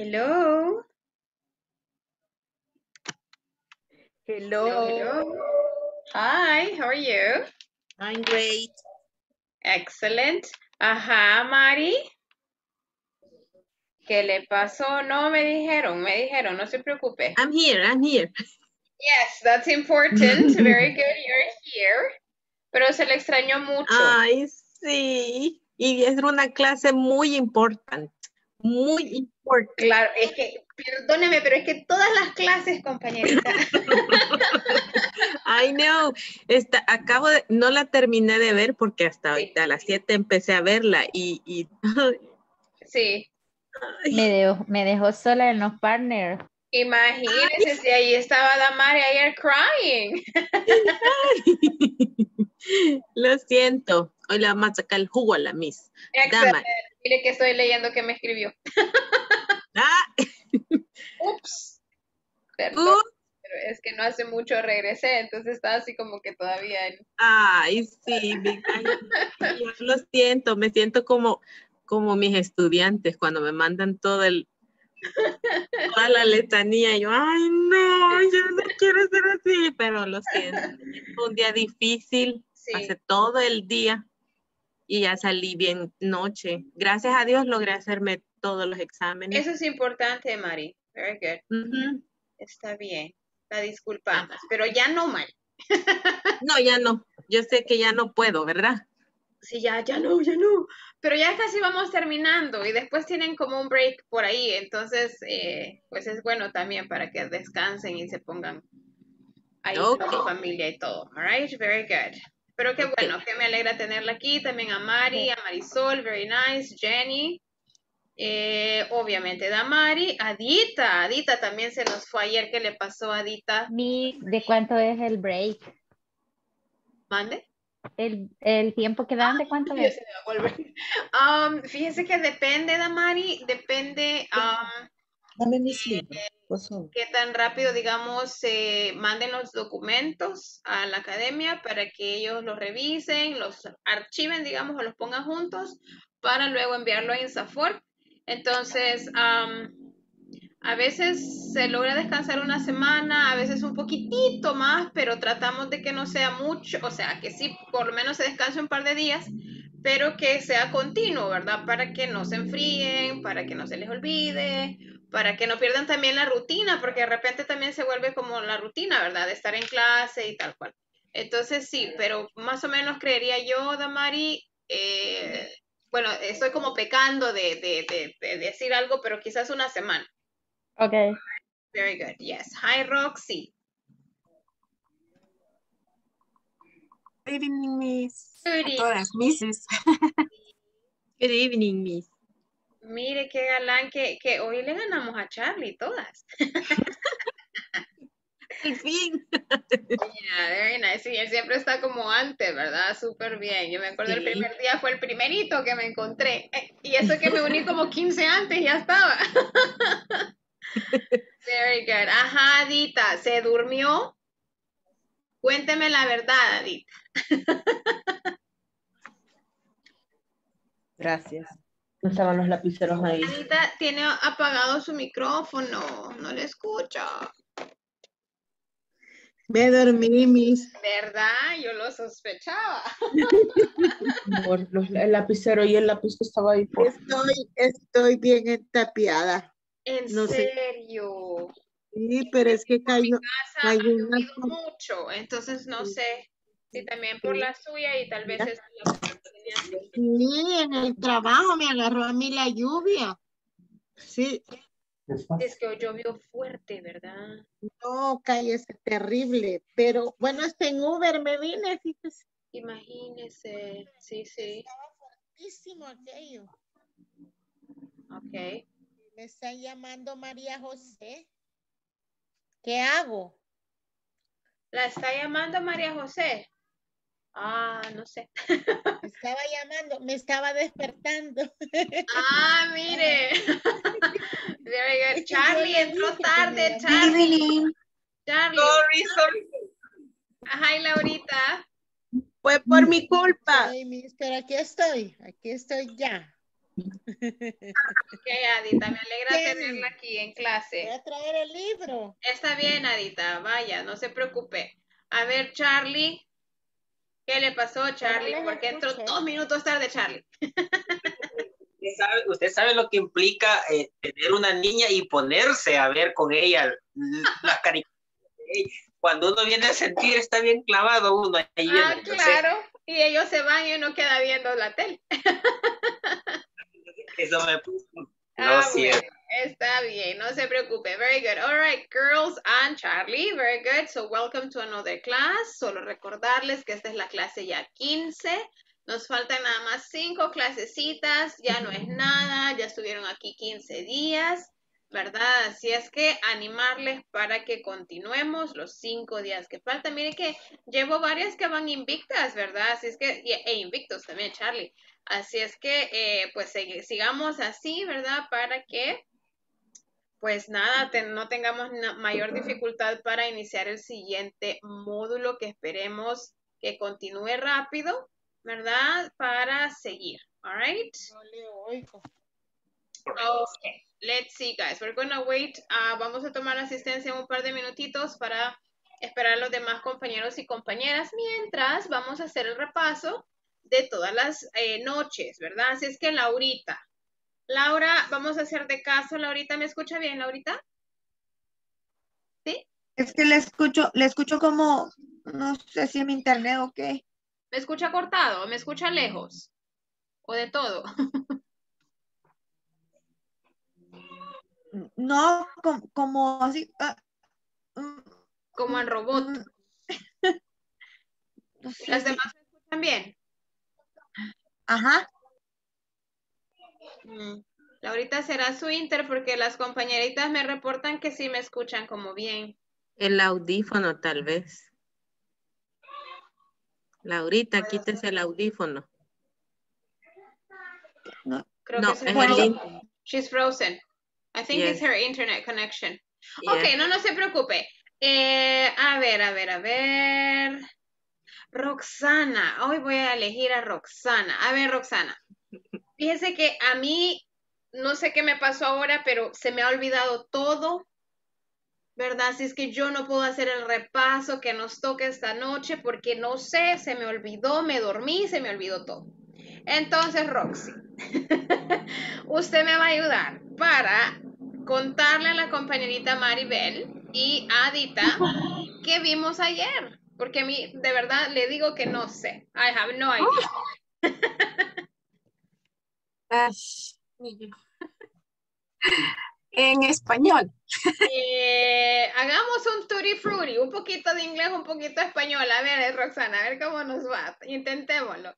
Hello. Hello, Hello, hello. Hi, how are you? I'm great. Excellent. Ajá, Mari. ¿Qué le pasó? No, me dijeron, no se preocupe. I'm here. Yes, that's important. Very good, you're here. Pero se le extrañó mucho. Ay, sí. Y es una clase muy importante. Muy importante. Claro, es que, perdóneme, pero es que todas las clases, compañerita. I know. No la terminé de ver porque hasta Sí. ahorita a las 7 empecé a verla y Sí. Me dejó sola en los partners. Imagínense si ahí estaba Damari ayer crying. Lo siento. Hoy le vamos a sacar el jugo a la Miss. Excelente. Dama. Mire que estoy leyendo que me escribió. Ah. Ups. Perdón. Pero es que no hace mucho regresé, entonces está así como que todavía. Ay, sí, yo lo siento, me siento como mis estudiantes cuando me mandan toda la letanía. Y yo, ay, no, yo no quiero ser así, pero lo siento. Fue un día difícil, Sí. pasé todo el día y ya salí bien noche. Gracias a Dios logré hacerme todos los exámenes. Eso es importante, Mari. Very good. Está bien. La disculpamos, pero ya no, Mari. No, ya no. Yo sé que ya no puedo, ¿verdad? Sí, ya no. Pero ya casi vamos terminando y después tienen como un break por ahí, entonces pues es bueno también para que descansen y se pongan ahí con su familia y todo. All right, very good. Pero qué bueno, que me alegra tenerla aquí, también a Mari, a Marisol, very nice, Jenny, obviamente Damari, Adita también se nos fue ayer. ¿Qué le pasó a Adita? ¿De cuánto es el break? ¿Mande? El tiempo que dan, ¿de cuánto es? Se va a volver. Fíjese que depende, Damari, depende Dame mis libros, por favor. qué tan rápido, digamos, manden los documentos a la academia para que ellos los revisen, los archiven, digamos, o los pongan juntos para luego enviarlo a INSAFORP. Entonces, a veces se logra descansar una semana, a veces un poquitito más, pero tratamos de que no sea mucho, o sea, que sí, por lo menos se descanse un par de días, pero que sea continuo, ¿verdad? Para que no se enfríen, para que no se les olvide, para que no pierdan también la rutina, porque de repente también se vuelve como la rutina, ¿verdad? De estar en clase y tal cual. Entonces sí, pero más o menos creería yo, Damari, bueno, estoy como pecando de decir algo, pero quizás una semana. Okay. Very good. Yes. Hi, Roxy. Good evening, Miss. Good A todas, Misses. Good evening, Miss. Mire qué galán que hoy le ganamos a Charlie todas. Al fin. Yeah, very nice. Sí, él siempre está como antes, ¿verdad? Súper bien. Yo me acuerdo el primer día fue el primerito que me encontré. Y eso que me uní como 15 antes, ya estaba. Very good. Ajá, Adita, ¿se durmió? Cuénteme la verdad, Adita. Gracias. No estaban los lapiceros ahí. Adita tiene apagado su micrófono. No le escucha. Me dormí, Miss. ¿Verdad? Yo lo sospechaba. El lapicero y el lápiz que estaba ahí. Estoy bien entapiada. ¿En serio? Sí, pero es que cayó Ha una... llovido mucho, entonces no sé si también por la suya y tal vez es la Sí, en el trabajo me agarró a mí la lluvia. Sí. Es que hoy llovió fuerte, ¿verdad? No, cállese, terrible. Pero bueno, en Uber me vine, fíjese. Imagínese, sí. Estaba fuertísimo aquello. Ok. Me está llamando María José. ¿Qué hago? ¿La está llamando María José? Ah, no sé. Me estaba llamando, me estaba despertando. Ah, mire. Very good. Es que Charlie yo le entró dije que tarde, me Charlie. Charlie. Sorry. Ajá, y Laurita. Fue por mi culpa. Ay, Miss, pero aquí estoy ya. Ok, Adita, me alegra Jenny. tenerla aquí en Voy clase. a traer el libro. Está bien, Adita, vaya, no se preocupe. A ver, Charlie, ¿qué le pasó, Charlie? les Porque entró escuché. 2 minutos tarde, Charlie. Usted sabe lo que implica tener una niña y ponerse a ver con ella las caricaturas. Cuando uno viene a sentir, está bien clavado uno ahí viendo. Ah, Entonces, claro. Y ellos se van y uno queda viendo la tele. eso me puso. Ah, bueno, está bien, no se preocupe. Very good. All right, girls and Charlie, very good. So welcome to another class. Solo recordarles que esta es la clase ya 15. Nos faltan nada más 5 clasecitas, ya no es nada, ya estuvieron aquí 15 días, ¿verdad? Así es que animarles para que continuemos los 5 días que faltan. Mire que llevo varias que van invictas, ¿verdad? Así es que, e invictos también, Charlie. Así es que, pues sigamos así, ¿verdad? Para que, pues nada, no tengamos mayor dificultad para iniciar el siguiente módulo que esperemos que continúe rápido, ¿verdad? Para seguir, all right? No le oigo. Okay, let's see, guys. We're gonna wait. Vamos a tomar asistencia un par de minutitos para esperar a los demás compañeros y compañeras mientras vamos a hacer el repaso de todas las noches, ¿verdad? Así es que Laurita. Laura, vamos a hacer de caso. Laurita, ¿me escucha bien, Laurita? ¿Sí? Es que le escucho como, no sé si es mi internet o qué. ¿Me escucha cortado? ¿Me escucha lejos? ¿O de todo? No, como así. Como al robot. No sé ¿Las si- demás me escuchan bien? Ajá. Laurita será su inter porque las compañeritas me reportan que sí me escuchan como bien. El audífono, tal vez. Laurita, quítese el audífono. No. Creo No, que se es fue. el link. She's frozen. I think it's Yes. her internet connection. Yes. Ok, no se preocupe. A ver. Roxana. Hoy voy a elegir a Roxana. A ver, Roxana. Fíjese que a mí, no sé qué me pasó ahora, pero se me ha olvidado todo, ¿verdad? Si es que yo no puedo hacer el repaso que nos toca esta noche porque no sé, se me olvidó, me dormí, se me olvidó todo. Entonces, Roxy, usted me va a ayudar para contarle a la compañerita Maribel y a Adita qué vimos ayer, porque a mí de verdad le digo que no sé. I have no idea. En español. Hagamos un tutti frutti, un poquito de inglés, un poquito de español. A ver, Roxana, a ver cómo nos va. Intentémoslo.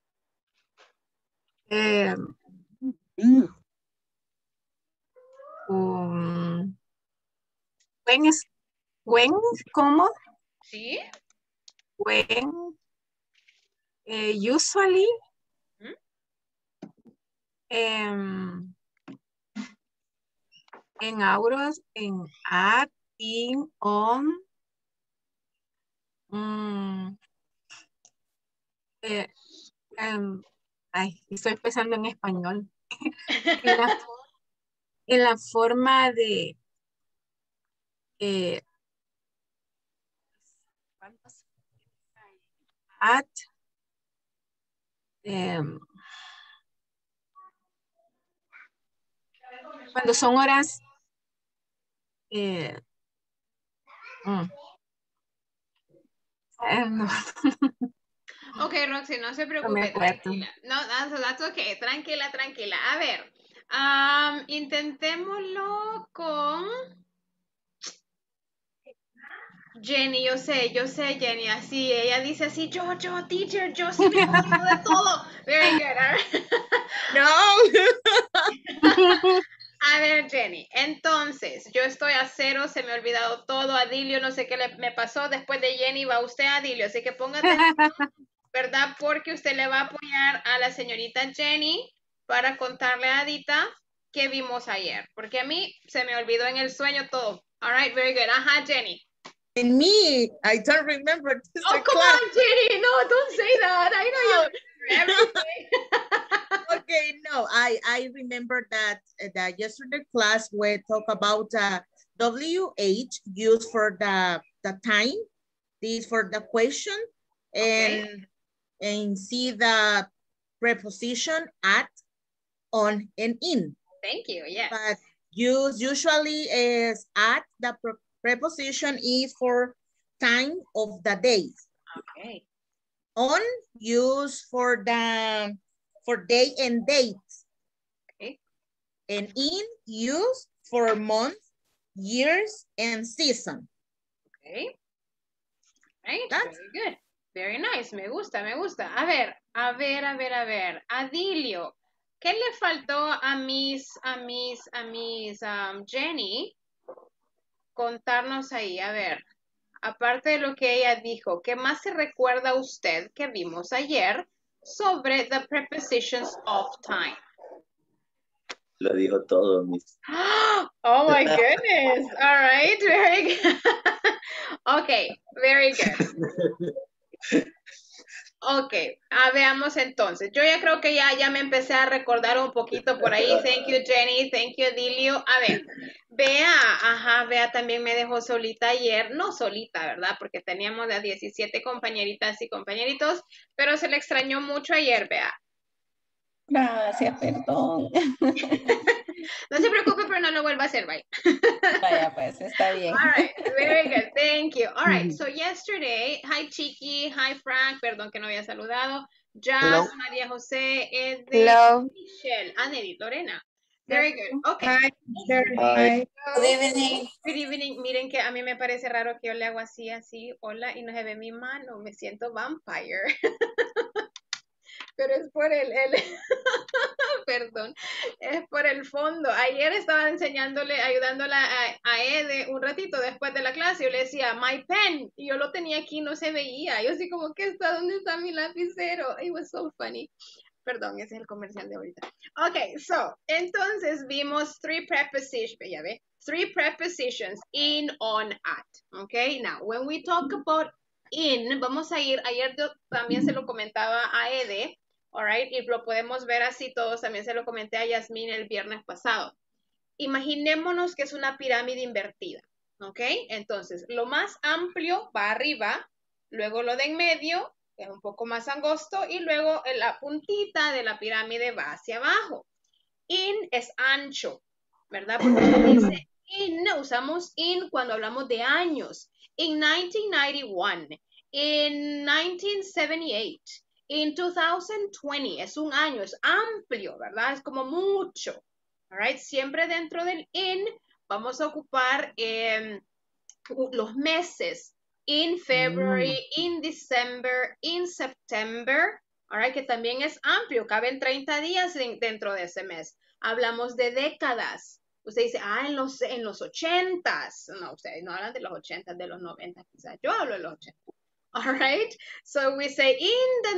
¿Cómo? ¿Sí? When, usually, en auros, en at, in, on, estoy pensando en español. en la forma de at, cuando son horas no. Ok, Roxy, no se No me preocupe, acuerdo. tranquila. No, that's okay, tranquila. A ver, intentémoslo con Jenny, yo sé, Jenny, así, ella dice así, yo, teacher, yo sí me acuerdo de todo. Very good, all right. No. A ver, Jenny, entonces, yo estoy a 0, se me ha olvidado todo, Adilio, no sé qué me pasó, después de Jenny va usted, Adilio, así que póngate, ¿verdad? Porque usted le va a apoyar a la señorita Jenny para contarle a Adita qué vimos ayer, porque a mí se me olvidó en el sueño todo. All right, very good. Ajá, Jenny. And me, I don't remember. Oh, come on, Jenny. No, don't say that. I know you remember everything. Okay, no, I remember that that yesterday class we talk about WH used for the time, this for the question, and see the preposition at, on, and in. Thank you, yes. But usually is at, the preposition is for time of the day. Okay. On used for the day and date. Okay. And in used for month, years, and season. Okay. Right, That's very good. Very nice, me gusta, me gusta. A ver. Adilio, ¿qué le faltó a Jenny contarnos ahí? A ver, aparte de lo que ella dijo, ¿qué más se recuerda usted que vimos ayer sobre the prepositions of time? Lo dijo todo, Miss. Oh my goodness. All right, very good. Okay, very good. Ok, veamos entonces. Yo ya creo que ya me empecé a recordar un poquito por ahí. Thank you, Jenny. Thank you, Dilio. A ver, Bea también me dejó solita ayer. No solita, ¿verdad? Porque teníamos a 17 compañeritas y compañeritos, pero se le extrañó mucho ayer, Bea. Gracias, perdón. No se preocupe, pero no lo vuelva a hacer, bye. Vaya, pues, está bien. All right, very good, thank you. All right, so yesterday, hi Chiqui, hi Frank, perdón que no había saludado. Jazz, Hello. María José, Ede, Hello. Michelle, Anedy, Lorena. Very good, okay. Hi. Good evening. Good evening. Miren que a mí me parece raro que yo le hago así, hola, y no se ve mi mano, me siento vampire. Pero es por perdón, es por el fondo. Ayer estaba ayudándola a Ede un ratito después de la clase. Yo le decía, my pen, y yo lo tenía aquí, no se veía. Yo así como, ¿dónde está mi lapicero? It was so funny. Perdón, ese es el comercial de ahorita. Ok, so, entonces vimos three prepositions, in, on, at. Ok, now, when we talk about in, vamos a ir, ayer yo también se lo comentaba a Ede, alright, y lo podemos ver así todos, también se lo comenté a Yasmín el viernes pasado. Imaginémonos que es una pirámide invertida, ¿ok? Entonces, lo más amplio va arriba, luego lo de en medio, es un poco más angosto, y luego la puntita de la pirámide va hacia abajo. In es ancho, ¿verdad? Porque se dice in, usamos in cuando hablamos de años. In 1991, in 1978, in 2020, es un año, es amplio, ¿verdad? Es como mucho. All right? Siempre dentro del in vamos a ocupar los meses. In February, in December, in September, all right, que también es amplio, caben 30 días dentro de ese mes. Hablamos de décadas. Usted dice, en los 80s. No, ustedes no hablan de los 80s, de los 90 quizás. Yo hablo de los 80. All right? So we say in the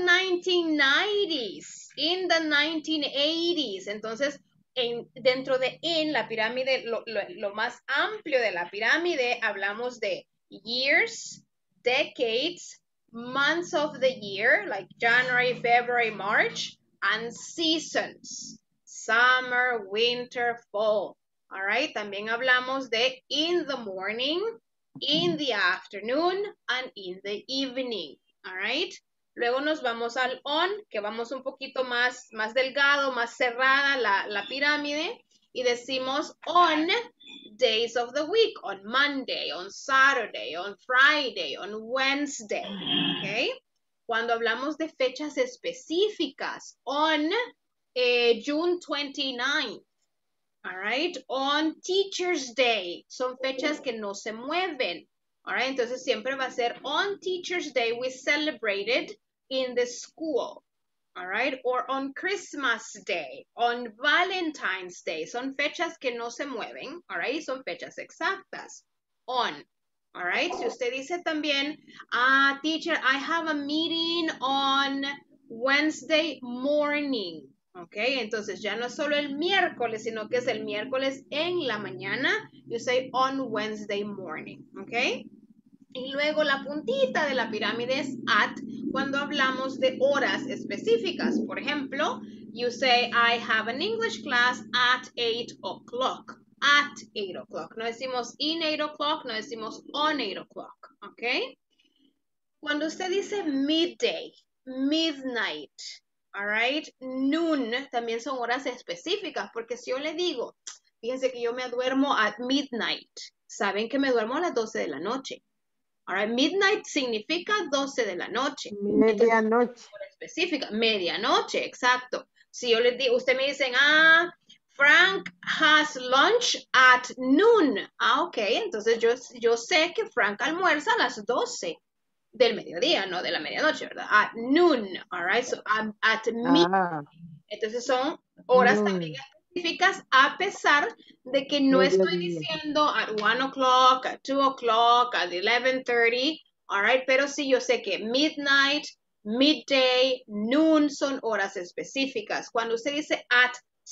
1990s, in the 1980s. Entonces, dentro de in, la pirámide, lo más amplio de la pirámide, hablamos de years, decades, months of the year, like January, February, March, and seasons, summer, winter, fall. All right, también hablamos de in the morning, in the afternoon, and in the evening. All right. Luego nos vamos al on, que vamos un poquito más delgado, más cerrada la pirámide, y decimos on days of the week, on Monday, on Saturday, on Friday, on Wednesday, ¿ok? Cuando hablamos de fechas específicas, on June 29th, all right? On Teacher's Day, son fechas que no se mueven, all right? Entonces siempre va a ser on Teacher's Day, we celebrated in the school. All right, or on Christmas Day, on Valentine's Day, son fechas que no se mueven, all right, son fechas exactas, on, all right, si usted dice también, teacher, I have a meeting on Wednesday morning, ok, entonces ya no es solo el miércoles, sino que es el miércoles en la mañana, you say on Wednesday morning, ok. Y luego la puntita de la pirámide es at cuando hablamos de horas específicas. Por ejemplo, You say, I have an English class at 8 o'clock. At 8 o'clock. No decimos in 8 o'clock, no decimos on 8 o'clock. ¿Ok? Cuando usted dice midday, midnight, all right, noon, también son horas específicas, porque si yo le digo, fíjense que yo me duermo at midnight, saben que me duermo a las 12 de la noche. All right, midnight significa 12 de la noche. Medianoche. Hora específica, medianoche, exacto. Si yo les digo, usted me dicen, Frank has lunch at noon. Ok, entonces yo sé que Frank almuerza a las 12 del mediodía, no de la medianoche, ¿verdad? At noon, all right? So at midnight. Entonces son horas también específicas, a pesar de que no estoy diciendo at 1 o'clock, at 2 o'clock, at 11:30, all right? Pero sí yo sé que midnight, midday, noon son horas específicas. Cuando usted dice at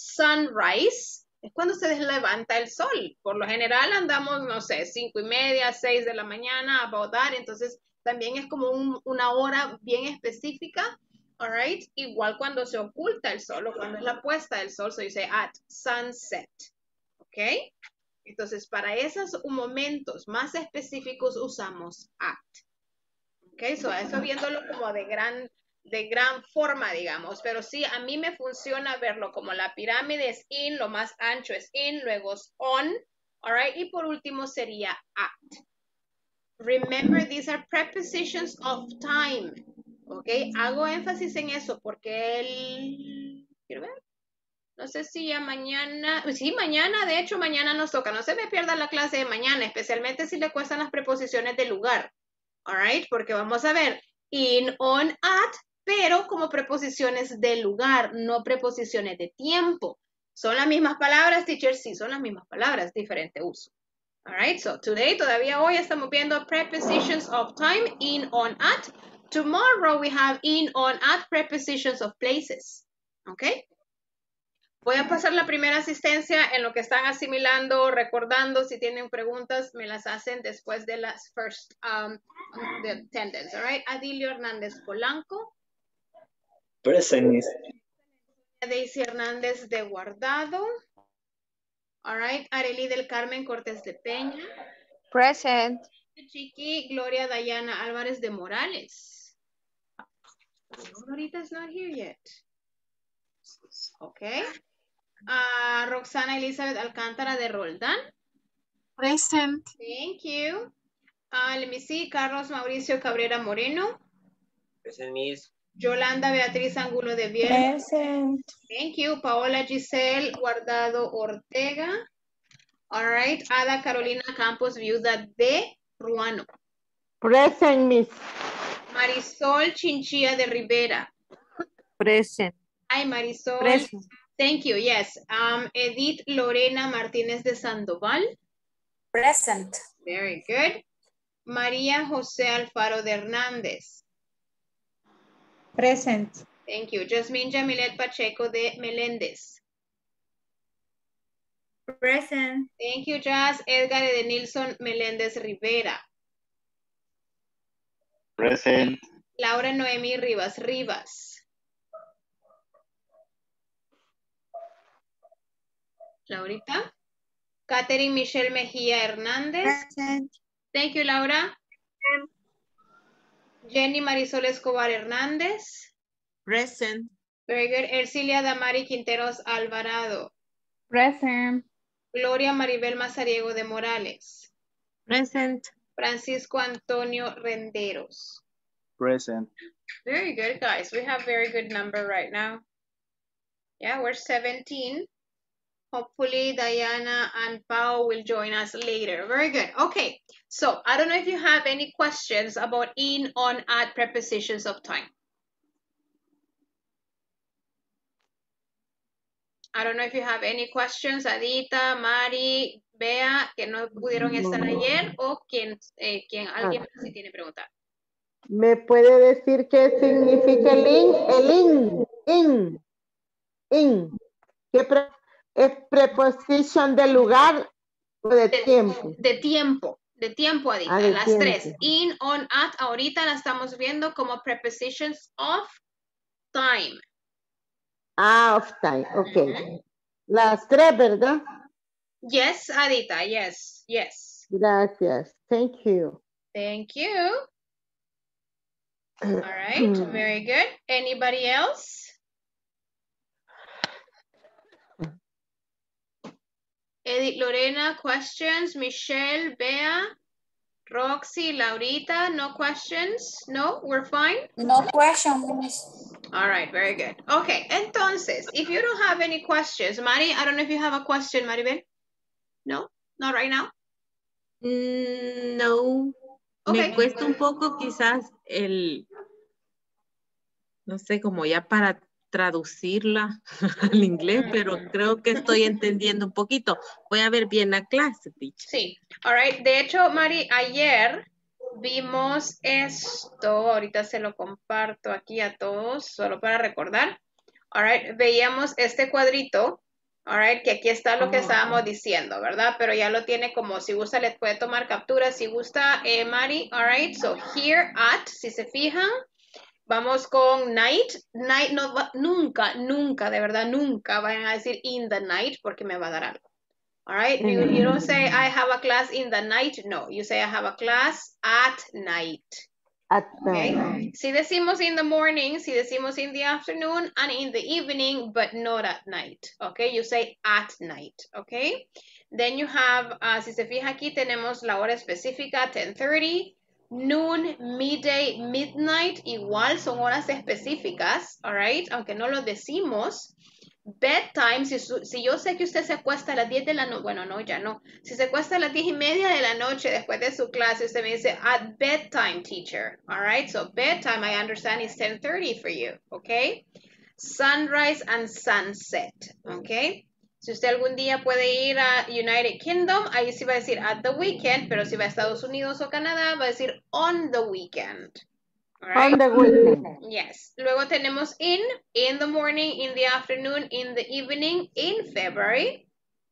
sunrise, es cuando se levanta el sol. Por lo general andamos, no sé, 5:30, 6 de la mañana, about that. Entonces también es como una hora bien específica, all right? Igual cuando se oculta el sol o cuando es la puesta del sol, se dice at sunset, ¿ok? Entonces, para esos momentos más específicos usamos at, ¿ok? So, eso viéndolo como de gran forma, digamos, pero sí, a mí me funciona verlo como la pirámide es in, lo más ancho es in, luego es on, all right? Y por último sería at. Remember, these are prepositions of time. ¿Ok? Hago énfasis en eso porque quiero ver, no sé si ya mañana, sí, mañana, de hecho, mañana nos toca. No se me pierda la clase de mañana, especialmente si le cuestan las preposiciones de lugar. All right? Porque vamos a ver in, on, at, pero como preposiciones de lugar, no preposiciones de tiempo. ¿Son las mismas palabras, teacher? Sí, son las mismas palabras, diferente uso. All right, so today, todavía hoy estamos viendo prepositions of time, in, on, at. Tomorrow we have in, on, at, prepositions of places. Okay. Voy a pasar la primera asistencia en lo que están asimilando, recordando. Si tienen preguntas, me las hacen después de las first the attendance. All right. Adilio Hernández Polanco. Present, Miss. Daisy Hernández de Guardado. All right, Arely del Carmen Cortés de Peña. Present. Chiqui, Gloria Dayana Álvarez de Morales. Glorita's not here yet. Okay. Roxana Elizabeth Alcántara de Roldán. Present. Thank you. Let me see, Carlos Mauricio Cabrera Moreno. Present, Miss. Yolanda Beatriz Angulo de Viera. Present. Thank you. Paola Giselle Guardado Ortega. All right. Ada Carolina Campos Viuda de Ruano. Present, Miss. Marisol Chinchilla de Rivera. Present. Hi, Marisol. Present. Thank you. Yes. Edith Lorena Martínez de Sandoval. Present. Very good. María José Alfaro de Hernández. Present. Thank you. Jasmine Jamilet Pacheco de Meléndez. Present. Thank you, Jazz. Edgar de Nilsson Meléndez Rivera. Present. Laura Noemí Rivas Rivas. Laurita. Catherine Michelle Mejía Hernández. Present. Thank you, Laura. Jenny Marisol Escobar Hernández. Present. Very good. Ercilia Damari Quinteros Alvarado. Present. Gloria Maribel Mazariego de Morales. Present. Francisco Antonio Renderos. Present. Very good, guys. We have very good number right now. Yeah, we're 17. Hopefully Diana and Pao will join us later. Very good. Okay, so I don't know if you have any questions about in, on, at prepositions of time. I don't know if you have any questions, Adita, Mari, Bea, que no pudieron estar ayer, o alguien si tiene pregunta. ¿Me puede decir qué significa el in? ¿Qué es preposición de lugar o de tiempo? De tiempo, Adita, de las tiempo. tres. In, on, at, ahorita la estamos viendo como prepositions of time. Off time, ok. Las tres, ¿verdad? Yes, Adita, yes, yes. Gracias. Thank you. Thank you. All right, very good. Anybody else? Edith, Lorena, questions? Michelle, Bea, Roxy, Laurita, no questions? No, we're fine? No question, Miss. All right, very good. Okay, entonces, if you don't have any questions, Mari, I don't know if you have a question, Maribel. No, not right now. No, Okay. me cuesta un poco quizás no sé, como ya para traducirla al inglés, pero creo que estoy entendiendo un poquito. Voy a ver bien la clase, teacher. Sí, all right. De hecho, Mari, ayer vimos esto, ahorita se lo comparto aquí a todos, solo para recordar. All right, veíamos este cuadrito, all right, que aquí está lo que estábamos diciendo, ¿verdad? Pero ya lo tiene como, si gusta, le puede tomar captura, si gusta, Mari, all right. So, here at, si se fijan, vamos con night. Night, no, nunca, de verdad, nunca vayan a decir in the night porque me va a dar algo. All right, you don't say I have a class in the night. No, you say I have a class at night. At Okay. night. Si decimos in the morning, si decimos in the afternoon and in the evening, but not at night. Okay, you say at night. Okay. Then you have, si se fija aquí, tenemos la hora específica, 10:30. Noon, midday, midnight, igual son horas específicas, all right, aunque no lo decimos. Bedtime, si yo sé que usted se acuesta a las 10 de la noche, bueno, no, ya no. Si se acuesta a las 10:30 de la noche después de su clase, usted me dice, at bedtime, teacher, all right? So bedtime, I understand, is 10:30 for you, okay? Sunrise and sunset, okay? Si usted algún día puede ir a United Kingdom, ahí sí va a decir at the weekend, pero si va a Estados Unidos o Canadá, va a decir on the weekend. All right? On the weekend. Yes. Luego tenemos in the morning, in the afternoon, in the evening, in February.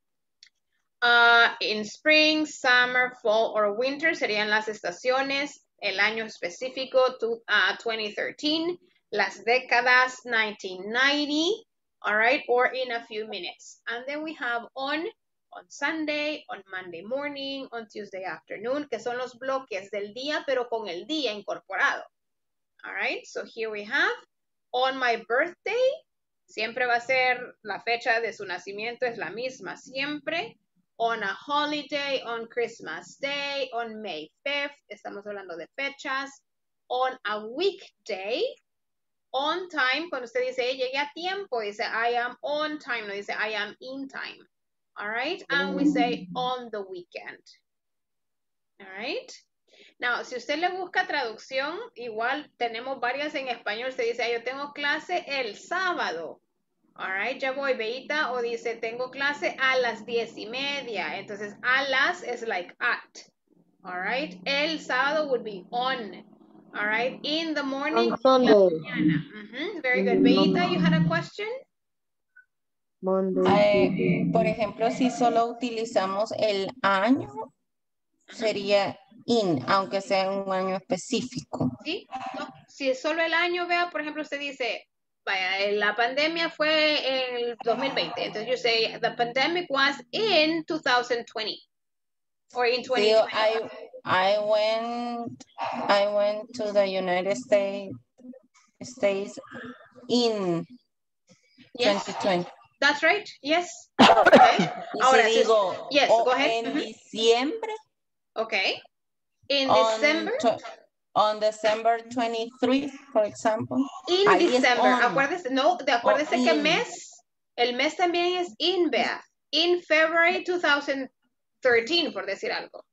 In spring, summer, fall, or winter serían las estaciones, el año específico, 2013, las décadas, 1990, all right, or in a few minutes. And then we have on Sunday, on Monday morning, on Tuesday afternoon, que son los bloques del día, pero con el día incorporado. All right, so here we have, on my birthday, siempre va a ser la fecha de su nacimiento, es la misma siempre. On a holiday, on Christmas Day, on May 5th, estamos hablando de fechas. On a weekday, on time, cuando usted dice, hey, llegué a tiempo, dice, I am on time, no dice, I am in time. All right, and we say, on the weekend. All right. Now, si usted le busca traducción, igual tenemos varias en español. Usted dice, yo tengo clase el sábado. All right, ya voy, Beita, o dice, tengo clase a las 10:30. Entonces, a las es like at. All right, el sábado would be on. All right, in the morning. On Sunday. Very good. Beita, you had a question? Monday. Por ejemplo, si solo utilizamos el año, sería in, aunque sea un año específico. Sí, no, si es solo el año, vea, por ejemplo, usted dice, vaya, la pandemia fue en el 2020, entonces you say, the pandemic was in 2020, or in 2020. So I went to the United States in 2020. That's right, yes. Okay. Ahora, si digo, yes, go ahead. En diciembre. Okay. In December. On December 23, for example. In December, acuérdese, no, acuérdese que el mes también es in, vea. In February 2013, por decir algo.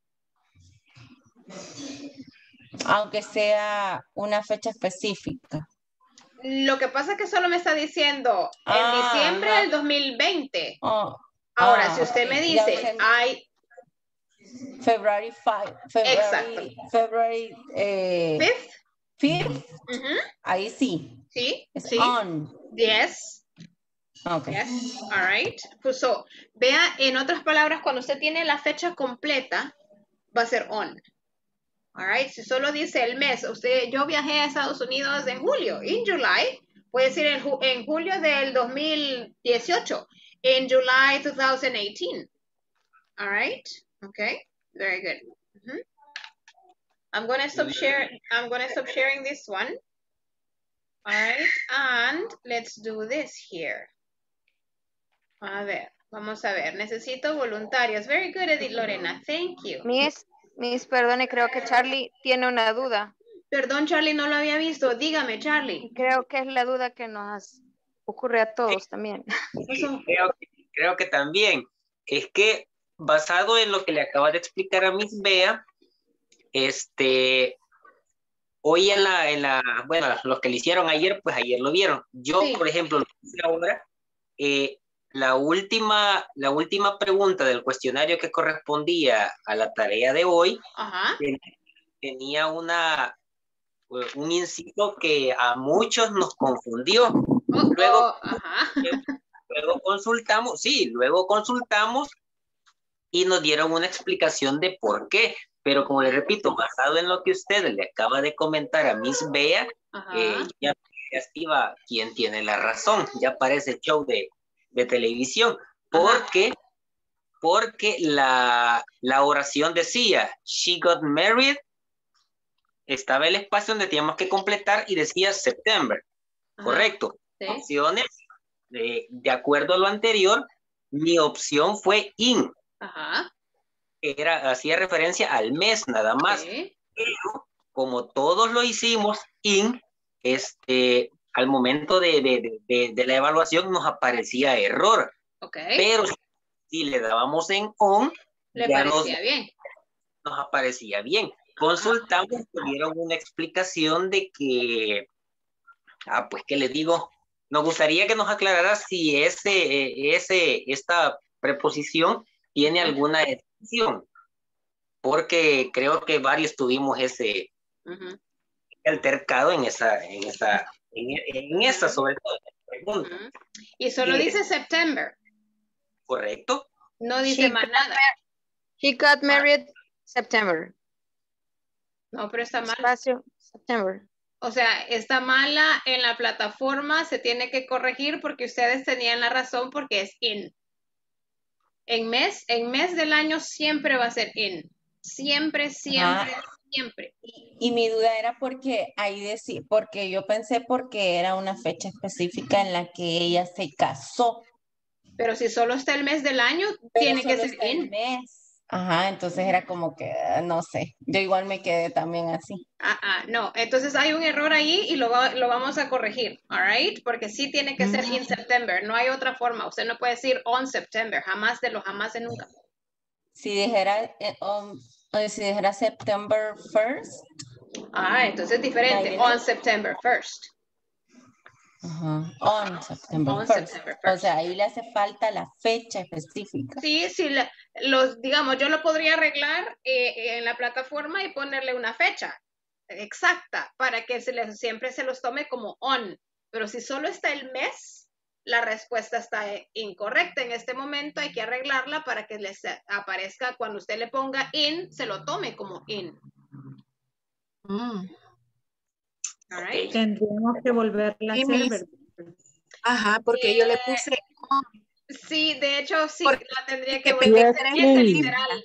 Aunque sea una fecha específica. Lo que pasa es que solo me está diciendo en diciembre del 2020. Ahora, si usted me dice, February 5, February 5th, ahí sí. Sí, it's sí. On. Yes. Okay. Yes. All right. Pues vea, en otras palabras, cuando usted tiene la fecha completa, va a ser on. All right. Si solo dice el mes, yo viajé a Estados Unidos en julio, in July, Puede decir en julio del 2018. In July 2018. All right. Okay. Very good. I'm gonna stop sharing this one. All right. And let's do this here. A ver, vamos a ver. Necesito voluntarios. Very good, Edith Lorena. Thank you. Miss, perdone, creo que Charlie tiene una duda. Perdón, Charlie, no lo había visto. Dígame, Charlie. Creo que es la duda que nos ocurre a todos también. Sí, creo que también. Es que basado en lo que le acaba de explicar a Miss Bea, hoy bueno, los que le hicieron ayer, pues ayer lo vieron. Yo, por ejemplo, lo que hice ahora, la última pregunta del cuestionario que correspondía a la tarea de hoy, tenía un inciso que a muchos nos confundió. Luego consultamos y nos dieron una explicación de por qué. Pero como les repito, basado en lo que usted le acaba de comentar a Miss Bea, ya activa quién tiene la razón. Ya parece show de televisión. Porque la oración decía, she got married, estaba el espacio donde teníamos que completar y decía September. Correcto. Opciones, de acuerdo a lo anterior, mi opción fue in. Hacía referencia al mes nada más. Pero como todos lo hicimos in, al momento de la evaluación nos aparecía error. Pero si le dábamos en on, nos aparecía bien. Consultamos, tuvieron una explicación de que, pues qué les digo, nos gustaría que nos aclarara si esta preposición tiene alguna excepción, porque creo que varios tuvimos ese altercado en esa sobre todo pregunta. Y solo dice September. Correcto. No dice más nada. She got married September. No, pero está mal. Espacio, September. O sea, está mala en la plataforma, se tiene que corregir porque ustedes tenían la razón porque es in. En mes del año siempre va a ser in. Siempre. Y mi duda era porque ahí decía, porque yo pensé porque era una fecha específica en la que ella se casó. Pero si solo está el mes del año, tiene que ser in. Entonces era como que, no sé, yo igual me quedé también así. No, entonces hay un error ahí y lo vamos a corregir, all right? Porque sí tiene que ser in September, no hay otra forma, usted no puede decir on September, jamás de nunca. Si dijera September 1st. Entonces es diferente, on September 1st. On September 1st. O sea, ahí le hace falta la fecha específica. Sí, digamos, yo lo podría arreglar en la plataforma y ponerle una fecha exacta para que siempre se los tome como on. Pero si solo está el mes, la respuesta está incorrecta. En este momento hay que arreglarla para que les aparezca cuando usted le ponga in, se lo tome como in. Right. Tendríamos que volverla a hacer, ¿verdad? Porque yo le puse sí, de hecho sí, la tendría que volver a hacer literal.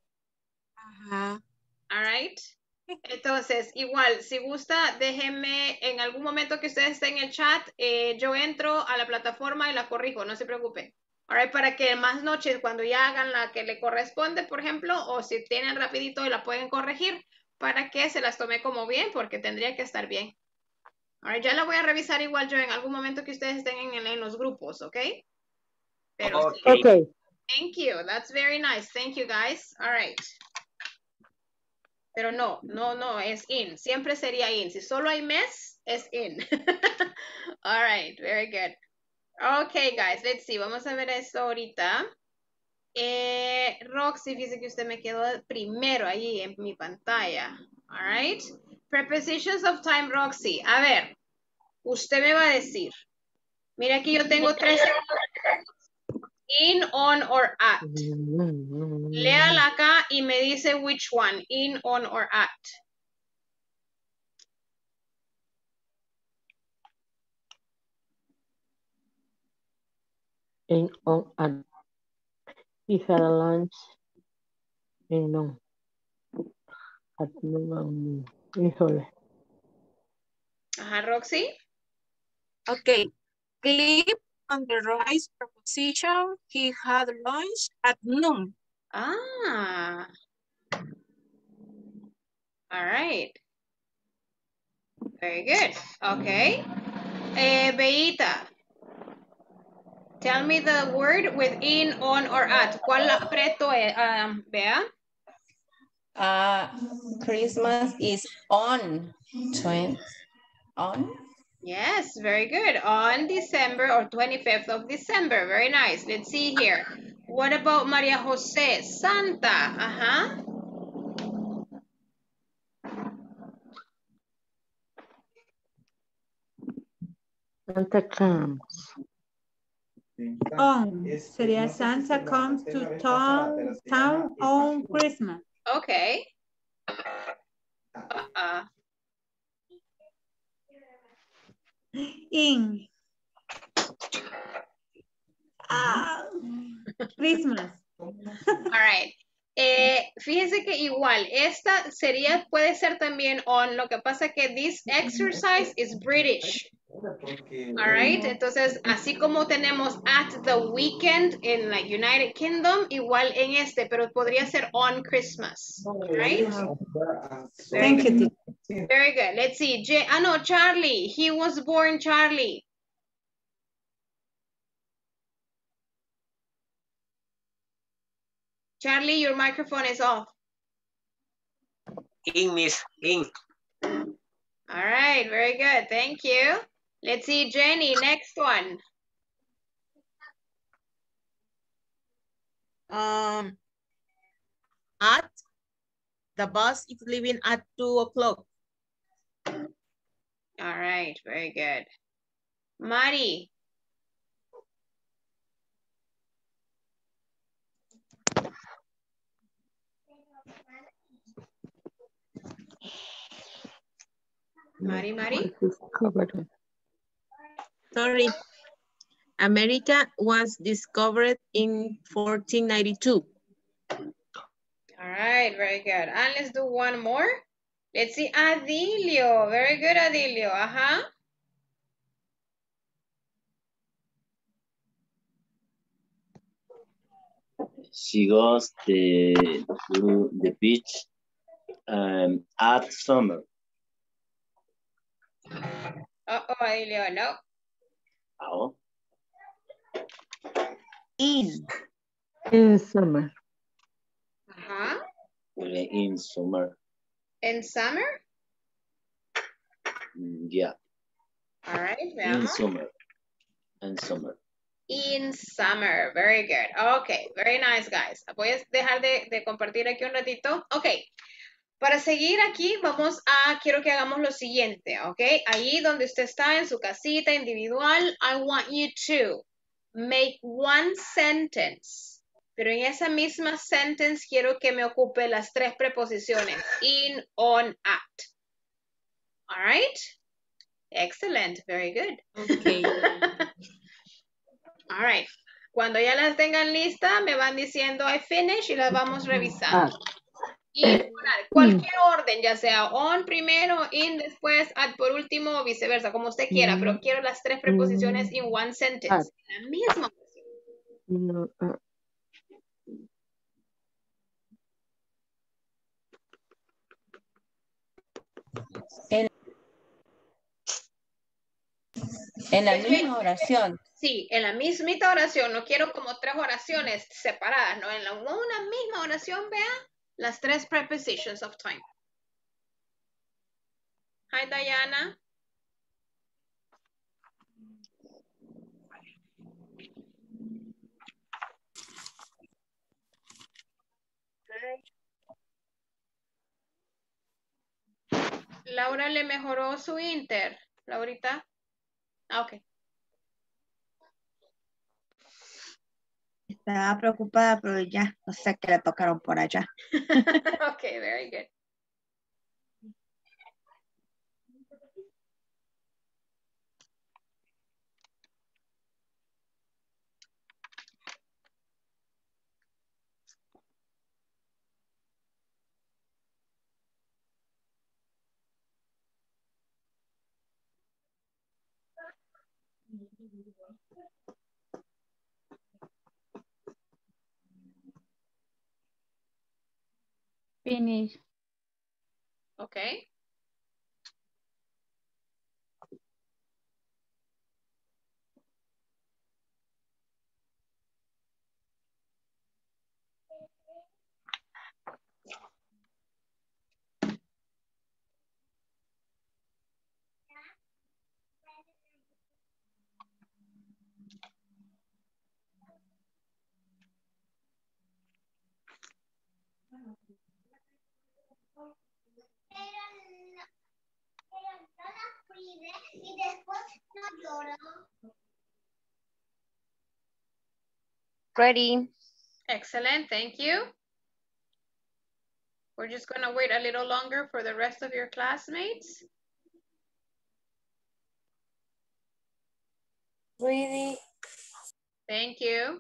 All right. Entonces, igual, si gusta, déjenme en algún momento que ustedes estén en el chat, yo entro a la plataforma y la corrijo, no se preocupen. All right, para que más noches, cuando ya hagan la que le corresponde, por ejemplo, o si tienen rapidito y la pueden corregir, para que se las tome como bien, porque tendría que estar bien. Ahora ya la voy a revisar igual yo en algún momento que ustedes estén en los grupos, ¿ok? Pero sí. Thank you. That's very nice. Thank you, guys. All right. Pero no, es in. Siempre sería in. Si solo hay mes, es in. All right. Very good. Okay, guys. Let's see. Vamos a ver esto ahorita. Roxy, fíjese que usted me quedó primero ahí en mi pantalla. All right. Prepositions of time, Roxy. A ver, usted me va a decir. Mira, aquí yo tengo 3. In, on, or at. Léala acá y me dice which one. In, on, or at. and on and he had a lunch and no at noon. Híjole. Ajá, Roxy. Okay. Clip on the right preposition. He had lunch at noon. Ah. All right. Very good. Okay. Beita. Tell me the word with in, on, or at. ¿Cuál aprieto, Bea? Christmas is on. On? Yes, very good. On December or 25th of December. Very nice. Let's see here. What about Maria Jose? Santa. Uh-huh. Santa comes. Sería Santa comes to town on Christmas. Okay. In. Christmas. All right. Fíjense que igual, esta sería, puede ser también on, lo que pasa que this exercise is British. All right, entonces así como tenemos at the weekend en la United Kingdom, igual en este, pero podría ser on Christmas. All right? Thank you. Very good. Let's see. No, Charlie. He was born Charlie. Charlie, your microphone is off. In, miss, in. All right, very good. Thank you. Let's see, Jenny, next one. At the bus is leaving at 2 o'clock. All right, very good. Mari. Mari. Sorry. America was discovered in 1492. All right, very good. And let's do one more. Let's see, Adilio. Very good, Adilio. Uh-huh. She goes to the beach at summer. Uh-oh, Adilio, no. Oh. In summer. Uh-huh. In summer. In summer? Yeah. All right, In veamos. summer. In summer. In summer. Very good. Okay, very nice, guys. Voy a dejar de compartir aquí un ratito. Ok. Para seguir aquí, quiero que hagamos lo siguiente, ¿ok? Ahí donde usted está en su casita individual, I want you to make one sentence. Pero en esa misma sentence quiero que me ocupe las 3 preposiciones. In, on, at. All right? Excellent. Very good. Okay. All right. Cuando ya las tengan listas, me van diciendo I finish y las vamos revisando. Y cualquier orden, ya sea on primero, in después, at por último, o viceversa, como usted quiera, pero quiero las 3 preposiciones in one sentence. La misma oración. No, En la misma oración. Sí, en la mismita oración. No quiero como 3 oraciones separadas, ¿no? En una misma oración, vea las 3 prepositions of time. Hi, Diana. Laura le mejoró su inter. Laurita. Ok. Estaba preocupada, pero ya no sé qué le tocaron por allá. Ok, very good. Finish. Okay. Ready. Excellent, thank you. We're just gonna wait a little longer for the rest of your classmates. Ready. Thank you.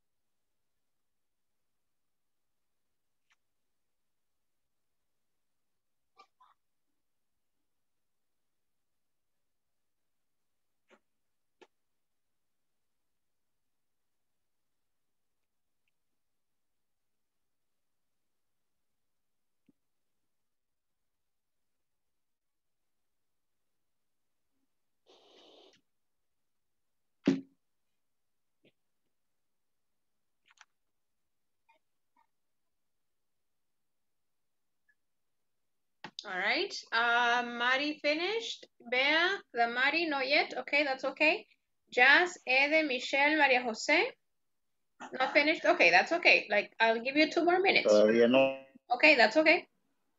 All right, Mari finished. Bea, the Mari, not yet. Okay, that's okay. Jazz, Ede, Michelle, Maria Jose. Not finished? Okay, that's okay. Like, I'll give you 2 more minutes. Todavía no. Okay, that's okay.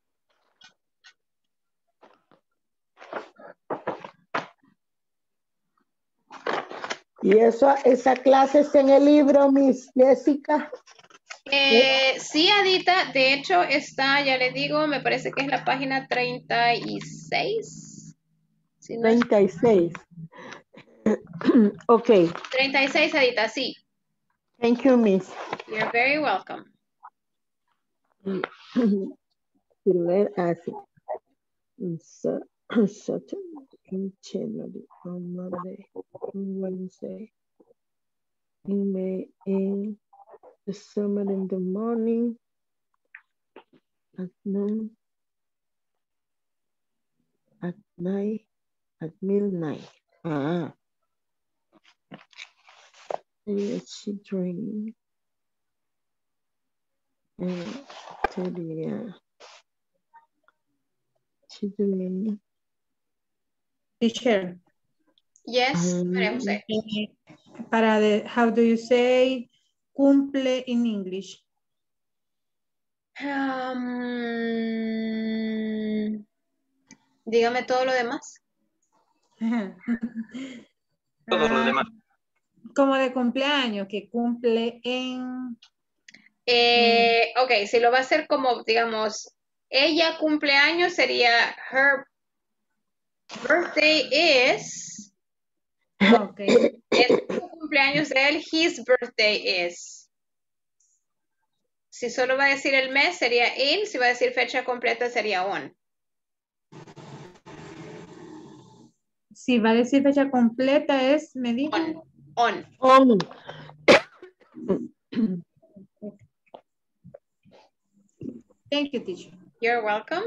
¿Y esa clase está en el libro, Miss Jessica? Sí, Adita, de hecho está, ya le digo, me parece que es la página 36. Si no es... 36. Ok. 36, Adita, sí. Thank you, Miss. You're very welcome. Saturday, in January, on Monday, on Wednesday, in May, in the summer in the morning, at noon, at night, at midnight. She drink. She doing. Teacher. Yes, Maria Jose. Para how do you say cumple in English? Dígame todo lo demás. Todo lo demás. Como de cumpleaños, que cumple en... Ok, si lo va a hacer como, digamos, ella cumpleaños sería her birthday is. Ok. El cumpleaños de él, his birthday is. Si solo va a decir el mes sería in, si va a decir fecha completa sería on. Si va a decir fecha completa es, me dijo. On. Thank you, teacher. You're welcome.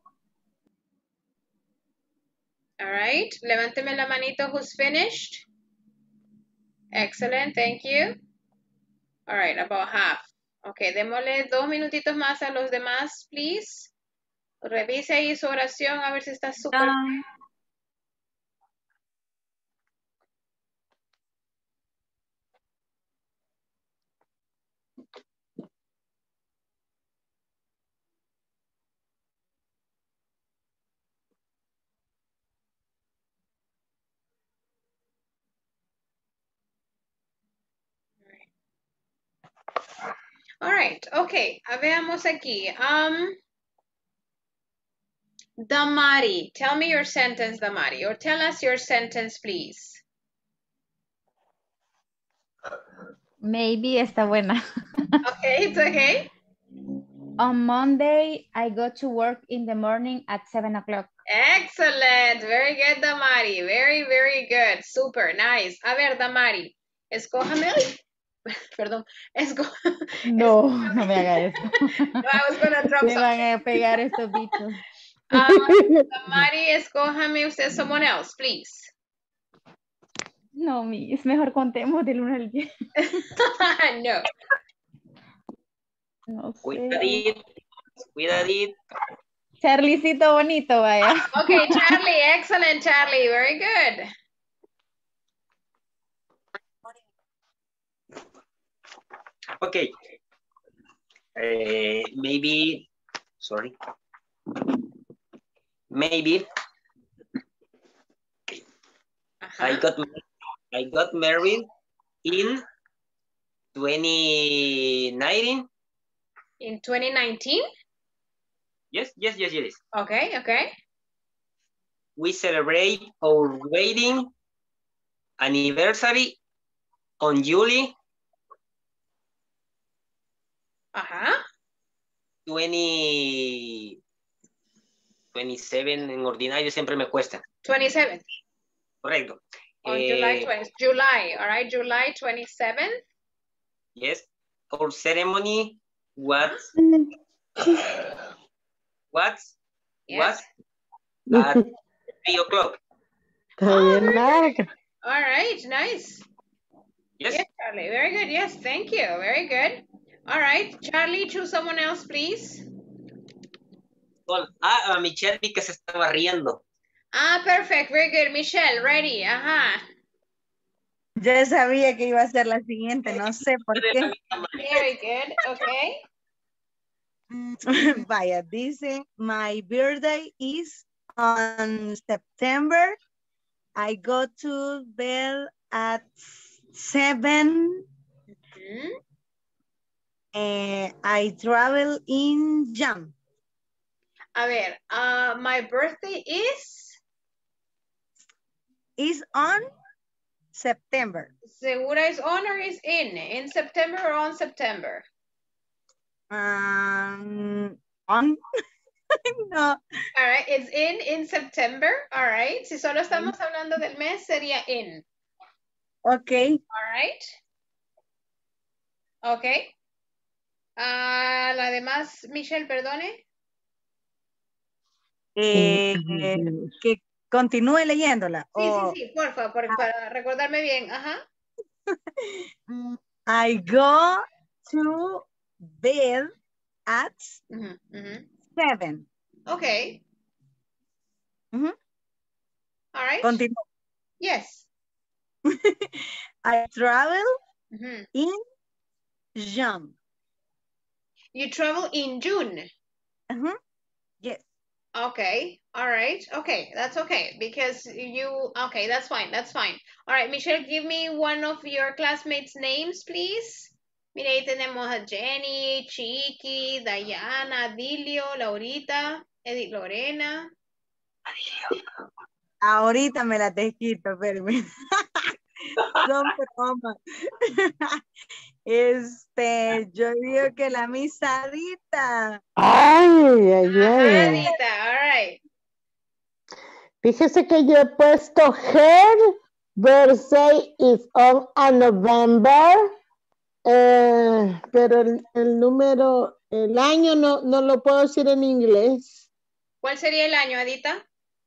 All right, levánteme la manito who's finished. Excellent, thank you. All right, about half. Ok, démosle 2 minutitos más a los demás, please. Revise ahí su oración a ver si está súper. All right, ok, veamos aquí. Damari, tell me your sentence, Damari, or tell us your sentence, please. Maybe está buena. Okay, it's okay. On Monday, I go to work in the morning at 7 o'clock. Excellent, very good, Damari, very, very good, super. Super, nice. A ver, Damari, escójame. Perdón, No, no me haga eso. I was gonna drop Me van something. a pegar estos bichos. Damari, escójame usted someone else, please. No, es mejor contemos del 1 al 10. No. No sé. Cuidadito, cuidadito. Charlicito bonito, vaya. Okay, Charlie, excellent, Charlie, very good. Okay. Maybe, sorry. Maybe I got married in 2019. In 2019? Yes. Okay. We celebrate our wedding anniversary on July 27 en ordinario siempre me cuesta. 27th. Correcto. On July 20th. July, all right, July 27th. Yes. Our ceremony was Yes. at 3 o'clock. All right, nice. Yes. Charlie, very good. Yes, thank you. Very good. All right, Charlie, choose someone else, please. A Michelle vi que se estaba riendo. Perfect. Very good. Michelle, ready. Ya sabía que iba a ser la siguiente, no sé por qué. Very good. Okay. Vaya, dice, my birthday is on September. I go to bed at 7. I travel in June. A ver, my birthday is on September. ¿Segura is on or is in? In September or on September? On. No. All right, it's in September. All right. Si solo estamos hablando del mes, sería in. Okay. All right. Okay. La demás, Michelle, perdone. Que continúe leyéndola. Sí, porfa, para recordarme bien. I go to bed at 7. Okay. All right. Continúe. Yes. I travel in June. You travel in June. Yes. Okay. All right. Okay. That's okay. Because okay, that's fine. That's fine. All right, Michelle, give me one of your classmates' names, please. Mira, ahí tenemos a Jenny, Chiqui, Dayana, Adilio, Laurita, Edith Lorena. Ahorita me la desquito, espérame. Son bromas. Yo digo que la misadita. Adita, all right. Fíjese que yo he puesto her birthday is on a November, pero el número, el año no lo puedo decir en inglés. ¿Cuál sería el año, Adita?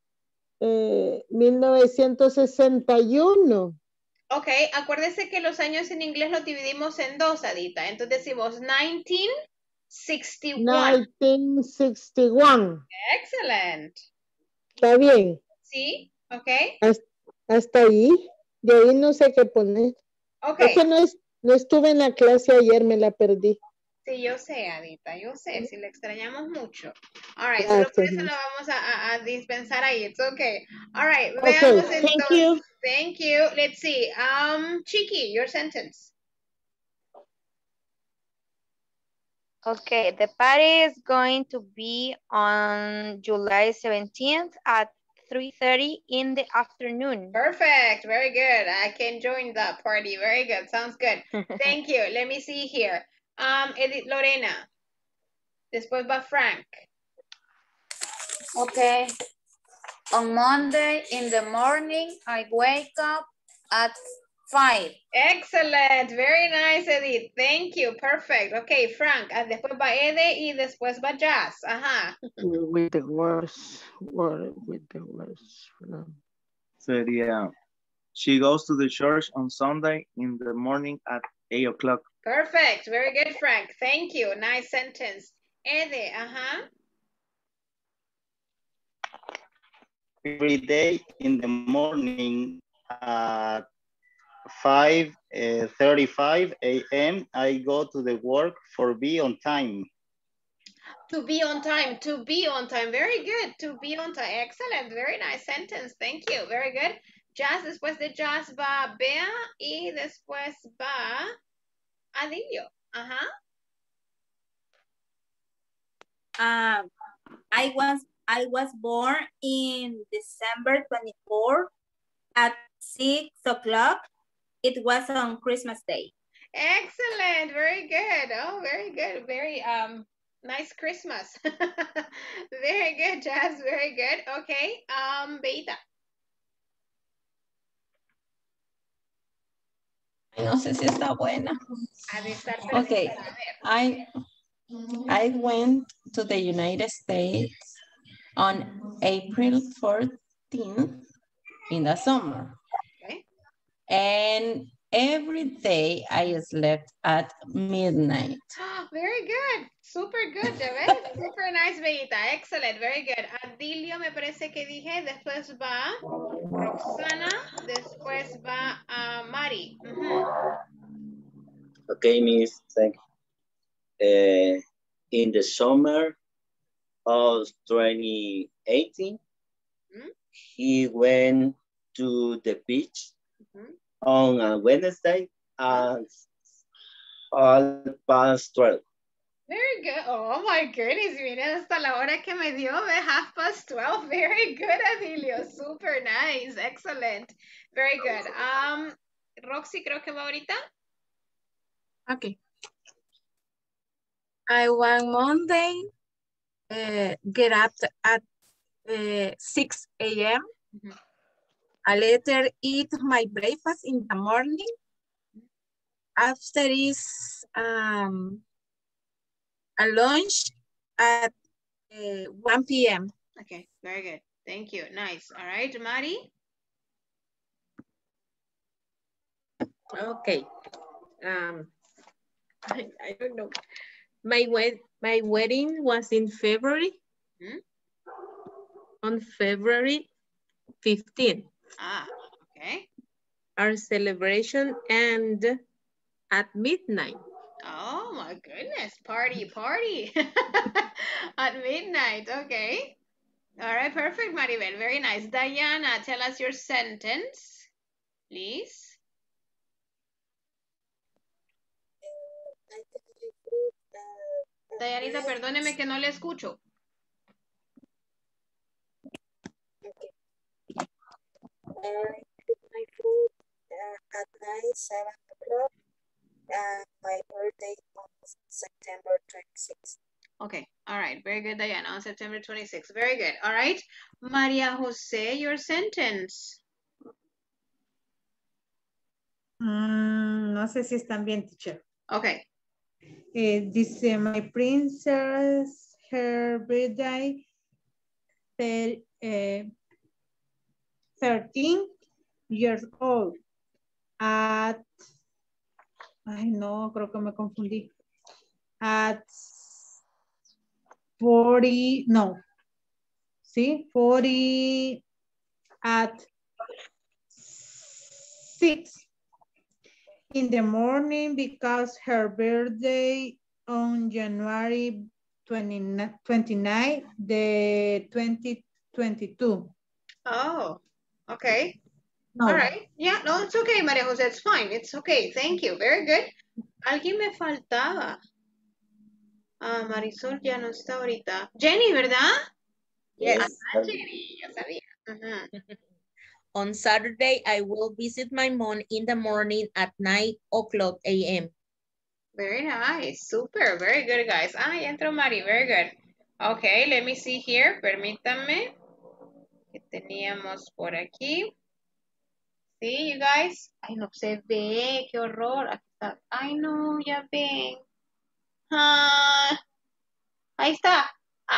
1961. Ok, acuérdese que los años en inglés los dividimos en dos, Adita. Entonces decimos 1961. 1961. Excellent. ¿Está bien? Sí, ok. Hasta ahí. De ahí no sé qué poner. Ok. Es que no estuve en la clase ayer, me la perdí. Sí, yo sé, Adita, yo sé, si le extrañamos mucho. All right, solo por eso lo vamos a dispensar ahí. It's okay. All right, veamos entonces. Thank you. Thank you. Let's see. Chiqui, your sentence. Okay, the party is going to be on July 17th at 3:30 in the afternoon. Perfect. Very good. I can join that party. Very good. Sounds good. Thank you. Let me see here. Edith Lorena. Después va Frank. Okay. On Monday in the morning, I wake up at 5. Excellent. Very nice, Edith. Thank you. Perfect. Okay, Frank. Después va Ede y después va Jazz. Ajá. With the words. With the words. Sería, she goes to the church on Sunday in the morning at 8 o'clock. Perfect. Very good, Frank. Thank you. Nice sentence. Ede, ajá. Every day in the morning at 5:35 a.m. I go to the work for be on time. To be on time. To be on time. Very good. To be on time. Excellent. Very nice sentence. Thank you. Very good. Jazz, después de Jazz va Bea y después va Adilio. Ajá. I was born in December 24 at 6 o'clock. It was on Christmas Day. Excellent. Very good. Oh, very good. Very nice Christmas. Very good, Jazz. Very good. Okay. Beita. No sé si está buena. Ha de estar Okay, perfecta. A ver. I went to the United States on April 14th in the summer. Okay. And every day I slept at midnight. Very good. Super good, ¿ya ves? Super nice, Beita. Excellent. Very good. Adilio me parece que dije. Después va Roxana. Después va Mari. Okay, Miss. Thank you. In the summer of 2018, he went to the beach on a Wednesday at 12:30. Very good. Oh my goodness. Miren hasta la hora que me dio de 12:30. Very good, Adilio. Super nice. Excellent. Very good. Roxy creo que va ahorita. Okay. I one Monday get up at 6 a.m. I later eat my breakfast in the morning. After is a lunch at 1 p.m. Okay, very good. Thank you. Nice. All right, Mari. Okay. I don't know. My wedding was in February. On February 15th. Okay. Our celebration ended at midnight. Oh my goodness. Party. At midnight. Okay. All right, perfect, Maribel. Very nice. Diana, tell us your sentence, please. Dianita, perdóneme que no le escucho. I cook my food at night, 7 o'clock. My birthday on September 26th. Okay, all right. Very good, Diana, on September 26th. Very good. All right. Maria Jose, your sentence. No sé si están bien, teacher. Okay. Dice, my princess, her birthday, 13 years old. At, ay no, creo que me confundí. At 40, no. Sí, 40 at 6 in the morning because her birthday on January 29, the 2022. Oh, okay. No. All right. Yeah, no, it's okay, Maria Jose. It's fine. It's okay. Thank you. Very good. Alguien me faltaba. Marisol ya no está ahorita. Jenny, ¿verdad? Yes. Jenny, ya sabía. On Saturday, I will visit my mom in the morning at 9 o'clock a.m. Very nice. Super. Very good, guys. Ya entró Mari. Very good. Okay, let me see here. Permítanme. ¿Qué teníamos por aquí? See, you guys? Ay, no se ve, qué horror. Aquí está. Ay, no, ya ven. Ah, ahí está.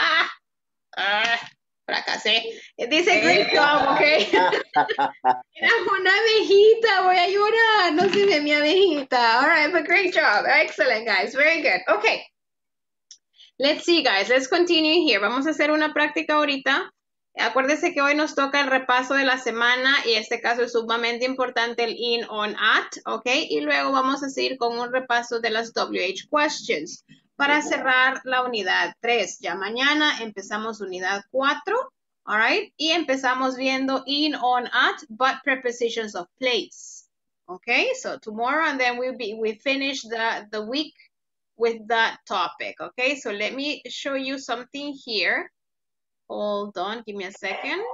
Fracasé. Dice great job, ok. Era una abejita, voy a llorar. No se ve mi abejita. All right, but great job. Excellent, guys. Very good. Okay. Let's see, guys. Let's continue here. Vamos a hacer una práctica ahorita. Acuérdense que hoy nos toca el repaso de la semana y este caso es sumamente importante el in, on, at, ¿ok? Y luego vamos a seguir con un repaso de las WH questions para cerrar la unidad 3. Ya mañana empezamos unidad 4, all right? Y empezamos viendo in, on, at, but prepositions of place, ¿ok? So tomorrow and then we finish the week with that topic, okay? So let me show you something here. Hold on, give me a second.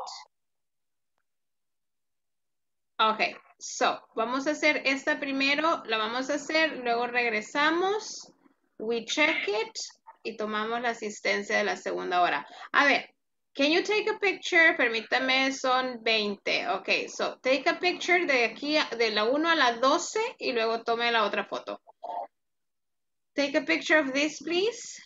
Okay, so vamos a hacer esta primero, la vamos a hacer, luego regresamos, we check it y tomamos la asistencia de la segunda hora. A ver, can you take a picture? Permítame, son 20. Okay, so take a picture de aquí, de la 1 a la 12 y luego tome la otra foto. Take a picture of this, please.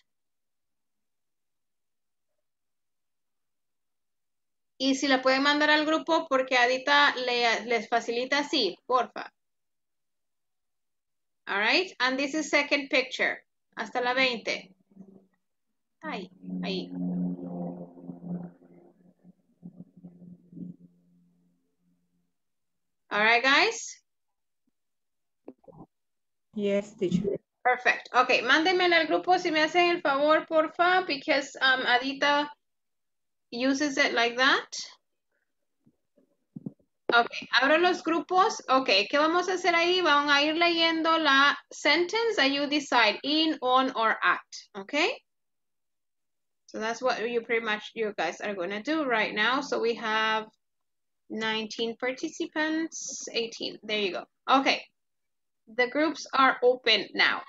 Y si la pueden mandar al grupo porque Adita les facilita así, porfa. All right, and this is second picture. Hasta la 20. Ahí. All right, guys? Yes, teacher. Perfect. Okay, mándenmela al grupo si me hacen el favor, porfa, because Adita uses it like that. Ok, abro los grupos. Ok, ¿qué vamos a hacer ahí? Vamos a ir leyendo la sentence that you decide, in, on, or at. Okay? So that's what you guys are going to do right now. So we have 19 participants, 18. There you go. Okay. The groups are open now.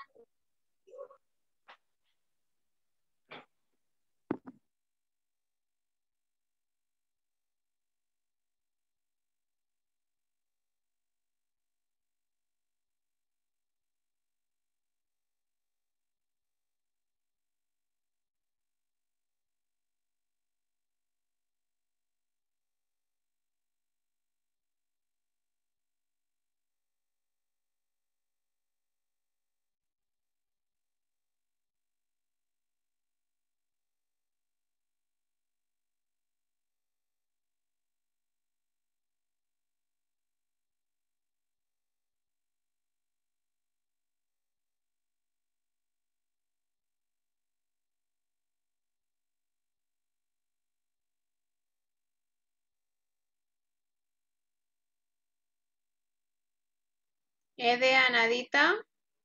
Ede, Anadita.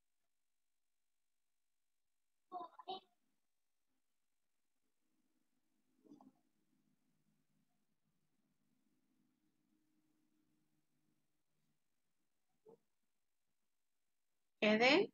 Ede.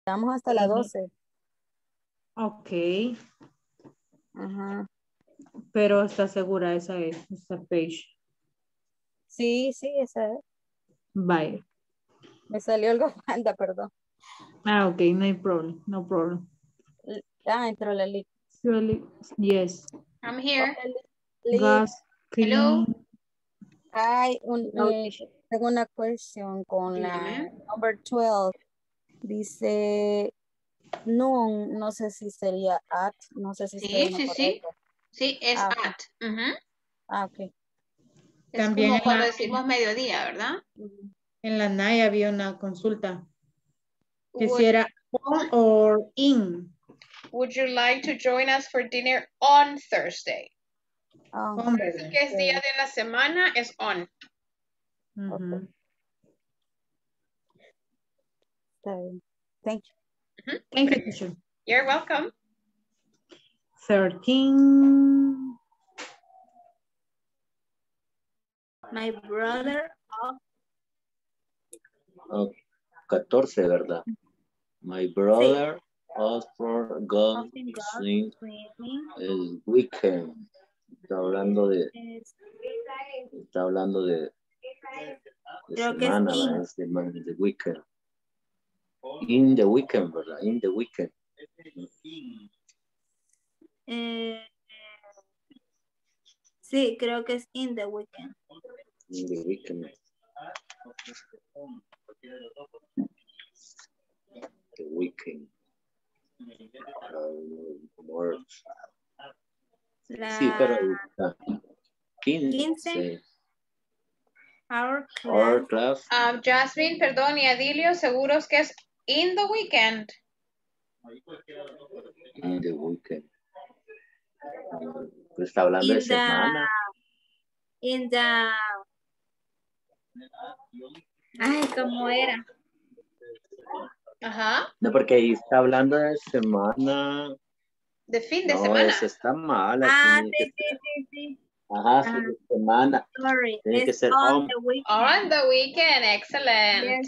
Estamos hasta las 12. Ok. Ajá. Pero está segura esa es, esa page. Sí, esa es. Bye. Me salió algo falta, perdón. Ah, ok, no problem, no problem. Entró la lista. Surely, yes. I'm here. Gas, Hello. clean. Hay tengo una cuestión con la number 12. Dice, no sé si sería at, no sé si estoy en lo correcto. Sí, es at. Ok. Es También como en cuando la- decimos mediodía, ¿verdad? En la NAI había una consulta. Que si era on or in. Would you like to join us for dinner on Thursday? On. Por eso que es día de la semana, es on. Ujú. Thank you. Thank you, teacher. You're welcome. 13. My brother. 14, ¿verdad? My brother also goes Often to goes swim swimming. el weekend. Está hablando de Creo que es semana, in. ¿verdad? Es semana, de weekend. In the weekend, ¿verdad? In the weekend. Sí, creo que es in the weekend. In the weekend. The weekend. More. Sí, pero 15. Sí. Our Our class. class. Jasmine, perdón, y Adilio, seguros que es in the weekend. In the weekend. Pues está hablando de semana. In the. Ay, ¿cómo era? Ajá. No, porque ahí está hablando de semana. De fin de No, semana. eso está mal. Aquí Sí. Ajá, sí, de semana. Sorry, Tiene que it's ser on the weekend. On the weekend, excellent.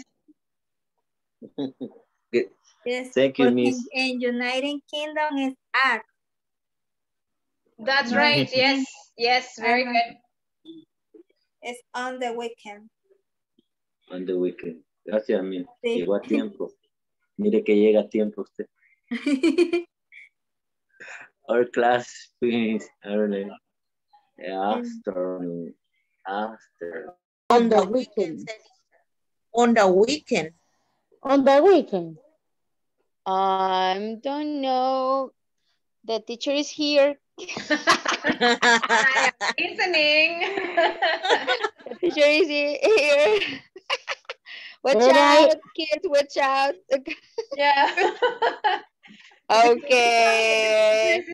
Good. Yes, Thank you, porque Miss. en United Kingdom es at. That's right, yes, very good. It's on the weekend. On the weekend. Gracias, Miss. Sí. Llegó a tiempo. Mire que llega a tiempo usted. Our class finished early. After. On the weekend. On the weekend. On the weekend. Don't know. The teacher is here. I am listening. The teacher is here. Watch Right. out, kids, watch out. Yeah. Okay.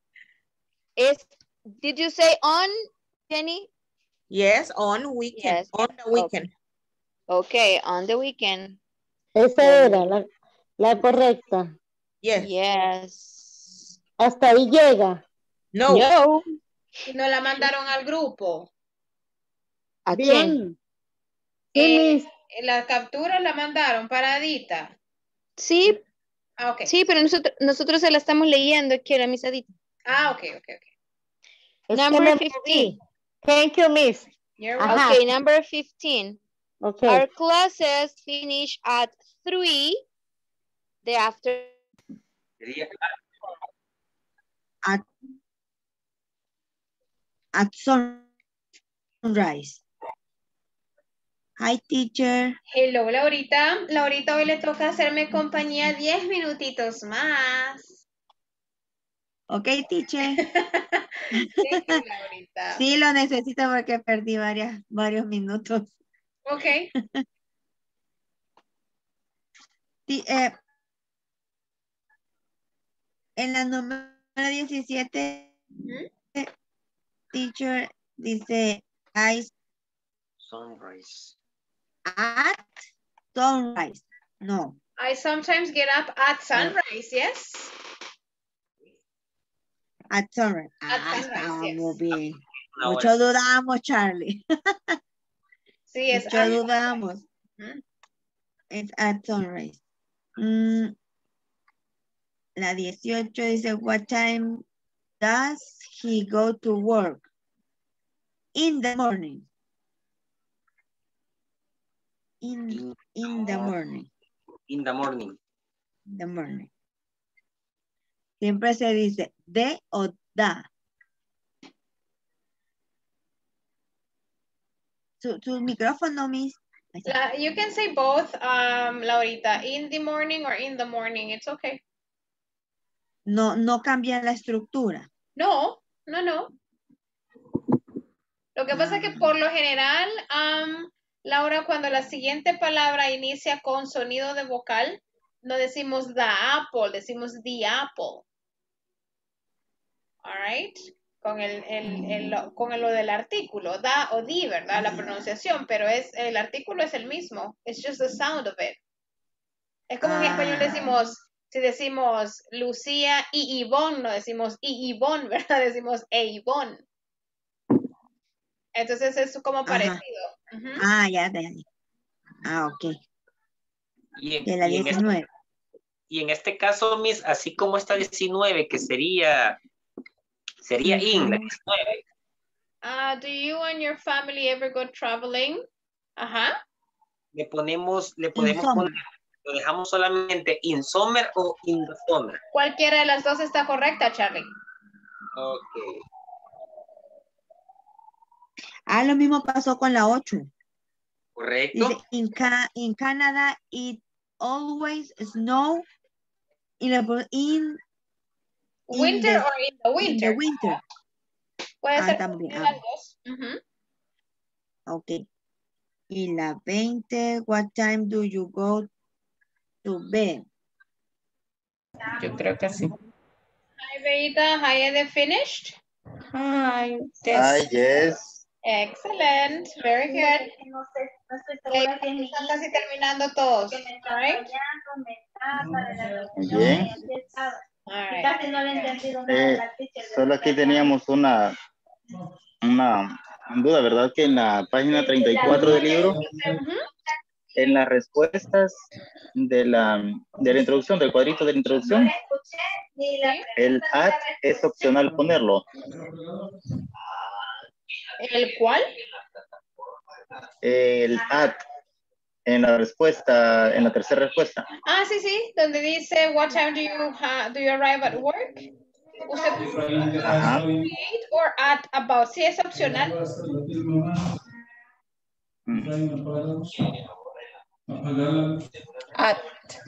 Did you say on, Jenny? Yes, on weekend. Yes. On the weekend. Okay, on the weekend. Esa era la correcta. Yes. Yes. Hasta ahí llega. No. No. Y no la mandaron al grupo. ¿A quién? Bien. La captura la mandaron paradita. Sí. Ah, ok. Sí, pero nosotros se la estamos leyendo aquí a la misadita. Ah, ok. Number 15. Thank you, Miss. You're Ajá. Okay, number 15. Okay. Our classes finish at 3 the after. At sunrise. Hi, teacher. Hello, Laurita. Laurita, hoy le toca hacerme compañía 10 minutitos más. Ok, teacher. Thank you, Laurita. Sí, lo necesito porque perdí varios minutos. Ok. Sí, en la número 17, teacher dice Sunrise. at sunrise. No. I sometimes get up at sunrise, yes? At sunrise. At sunrise, Estábamos yes. bien. Mucho dudamos, Charlie. Sí, es Mucho dudamos. Es at sunrise. La 18 dice, what time does he go to work? In the morning. In the morning. In the morning. In the morning. Siempre se dice de o da. Su micrófono, Miss. You can say both, Laurita, in the morning or in the morning. It's okay. No cambia la estructura. No. Lo que pasa es que por lo general, Laura, cuando la siguiente palabra inicia con sonido de vocal, no decimos the apple, decimos the apple. All right. Con lo del artículo, da o di, ¿verdad? La pronunciación, pero el artículo es el mismo. It's just the sound of it. Es como en español decimos, si decimos Lucía y Ivonne, no decimos y Ivonne, ¿verdad? Decimos e Ivonne. Entonces es como parecido. Ya. Ok. Y la 19. Y en este caso, Miss, así como está 19, que sería in, la 19. Do you and your family ever go traveling? Le podemos poner, lo dejamos solamente in summer o in the summer. Cualquiera de las dos está correcta, Charlie. Ok. Lo mismo pasó con la 8. Correcto. Dice, in Canada, it always snow in winter or in the winter. In the winter. Puede ser también. las dos. Ok. Y la 20, what time do you go to bed? Yo creo que sí. Hi, Beita. Hi, are they finished? Hi. Yes. Excellent. Very good. Están casi terminando todos. All right. Bien. All right. Casi no le he entendido nada. Solo aquí teníamos una duda, ¿verdad? Que en la página 34 del libro, en las respuestas de la introducción, del cuadrito de la introducción, el at es opcional ponerlo. ¿El cuál? El at en la respuesta, en la tercera respuesta. Sí, donde dice what time do you arrive at work? Usted create or at about, sí es opcional. At.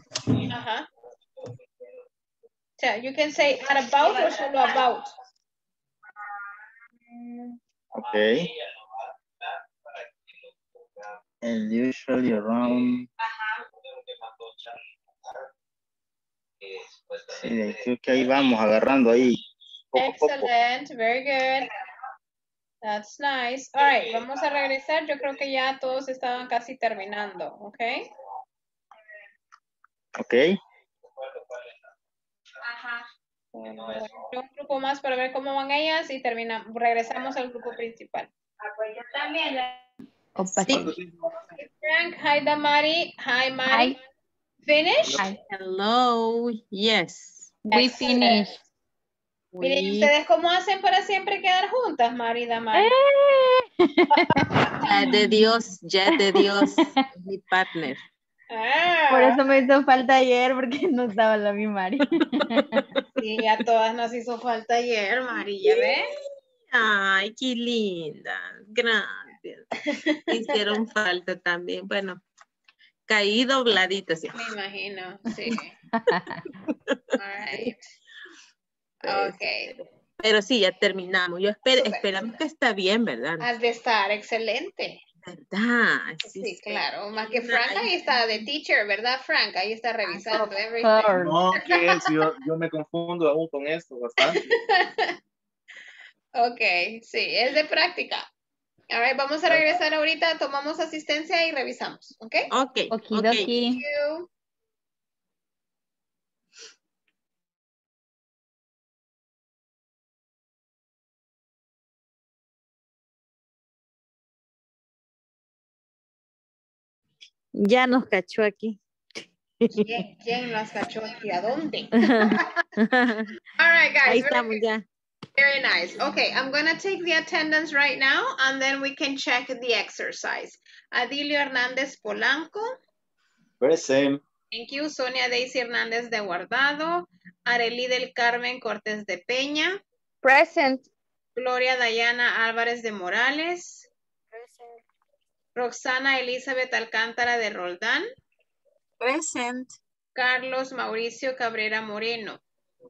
So you can say at about or solo about. Okay. And usually around. Sí, creo que ahí vamos agarrando ahí. Excellent, very good. That's nice. All right, vamos a regresar. Yo creo que ya todos estaban casi terminando, ¿ok? Ok. Un grupo más para ver cómo van ellas y regresamos al grupo principal. Pues yo también. Frank, hi Damari. Hi Mari. Finish? Hello. Yes. We finished. Miren, ¿y ustedes cómo hacen para siempre quedar juntas, Mari y Damari? Ya de Dios, mi partner. Por eso me hizo falta ayer, porque no estaba la mi Mari. Sí, a todas nos hizo falta ayer, Mari, ¿ya ves? Ay, qué linda. Gracias. Hicieron falta también. Bueno, caí dobladita. ¿Sí? Me imagino, sí. All right. Ok. Pero sí, ya terminamos. Esperamos que está bien, ¿verdad? Has de estar excelente. ¿Verdad? Sí, claro. Más que Frank ahí está de teacher, ¿verdad, Frank? Ahí está revisando everything. No, que yo me confundo aún con esto bastante. Ok, sí, es de práctica. A ver, vamos a regresar ahorita, tomamos asistencia y revisamos, ¿ok? Ok. Okidoki. Ya nos cachó aquí. ¿Quién las cachó aquí? ¿A dónde? All right, guys. Ahí estamos ya. Very nice. Okay, I'm going to take the attendance right now, and then we can check the exercise. Adilio Hernández Polanco. Present. Thank you. Sonia Daisy Hernández de Guardado. Arely del Carmen Cortés de Peña. Present. Gloria Dayana Álvarez de Morales. Present. Roxana Elizabeth Alcántara de Roldán. Present. Carlos Mauricio Cabrera Moreno.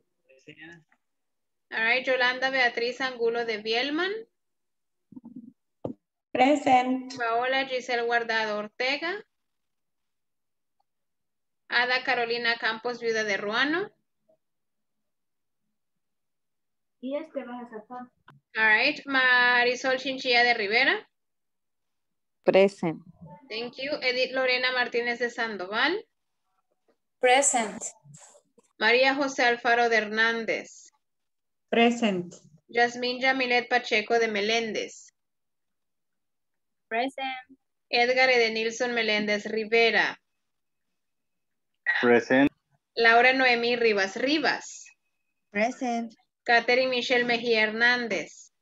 All right, Yolanda Beatriz Angulo de Bielman. Present. Paola Giselle Guardado Ortega. Ada Carolina Campos, viuda de Ruano. ¿Y este vas a sacar? All right, Marisol Chinchilla de Rivera. Present. Thank you. Edith Lorena Martínez de Sandoval. Present. María José Alfaro de Hernández. Present. Yasmín Yamilet Pacheco de Meléndez. Present. Edgar Edenilson Meléndez Rivera. Present. Laura Noemí Rivas Rivas. Present. Catherine Michelle Mejía Hernández.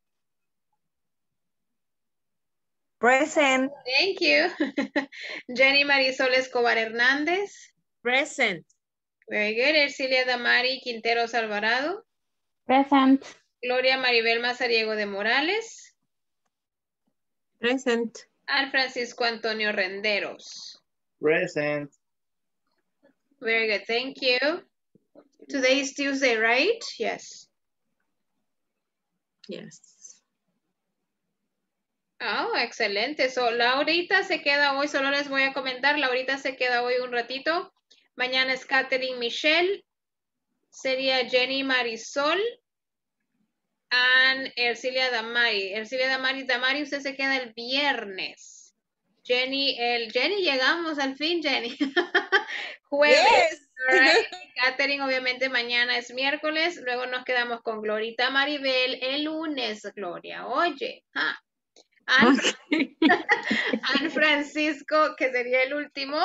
Present. Thank you. Jenny Marisol Escobar Hernández. Present. Very good. Ercilia Damari Quinteros Alvarado. Present. Gloria Maribel Mazariego de Morales. Present. Al Francisco Antonio Renderos. Present. Very good. Thank you. Today is Tuesday, right? Yes. Yes. Oh, excelente. So, Laurita se queda hoy, solo les voy a comentar, Laurita se queda hoy un ratito. Mañana es Catherine Michelle. Sería Jenny Marisol. And Ercilia Damari. Ercilia Damari, usted se queda el viernes. Jenny, llegamos al fin, Jenny. Jueves. Yes. All right. Catherine, obviamente, mañana es miércoles. Luego nos quedamos con Glorita Maribel el lunes, Gloria. Oye. An Francisco, que sería el último,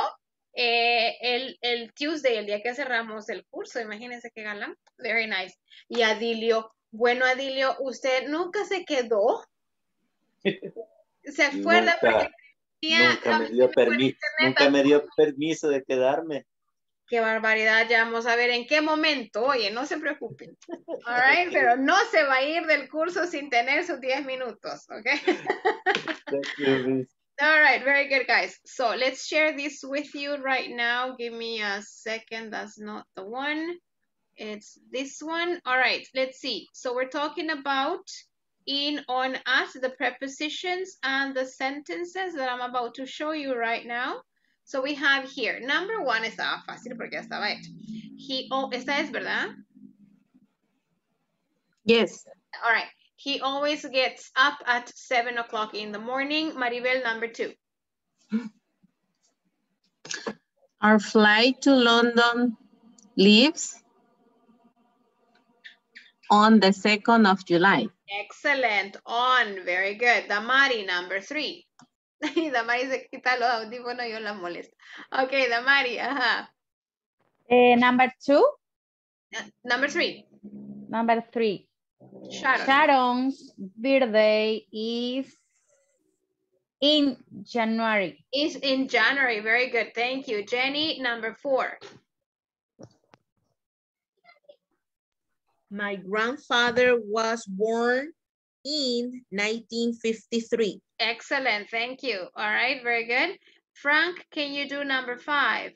el Tuesday, el día que cerramos el curso. Imagínense qué galán. Very nice. Y Adilio. Bueno, Adilio, ¿usted nunca se quedó? ¿Se acuerda? Nunca me dio permiso de quedarme. Qué barbaridad, ya vamos a ver en qué momento. Oye, no se preocupen. All right, pero no se va a ir del curso sin tener sus 10 minutos, ¿ok? All right, very good, guys. So let's share this with you right now. Give me a second. That's not the one. It's this one. All right, let's see. So we're talking about in, on, at, the prepositions and the sentences that I'm about to show you right now. So we have here, number one, estaba fácil porque ya estaba hecho. Esta es, ¿verdad? Yes. All right. He always gets up at 7 o'clock in the morning. Maribel, number two. Our flight to London leaves on the 2nd of July. Excellent. On. Very good. Damari, number three. Damari se quita los audífonos, yo la molesto. Okay, Damari, ajá. Number two. Number three. Number three. Sharon. Sharon's birthday is in January. Is in January. Very good. Thank you. Jenny, number four. My grandfather was born in 1953. Excellent. Thank you. All right. Very good. Frank, can you do number five?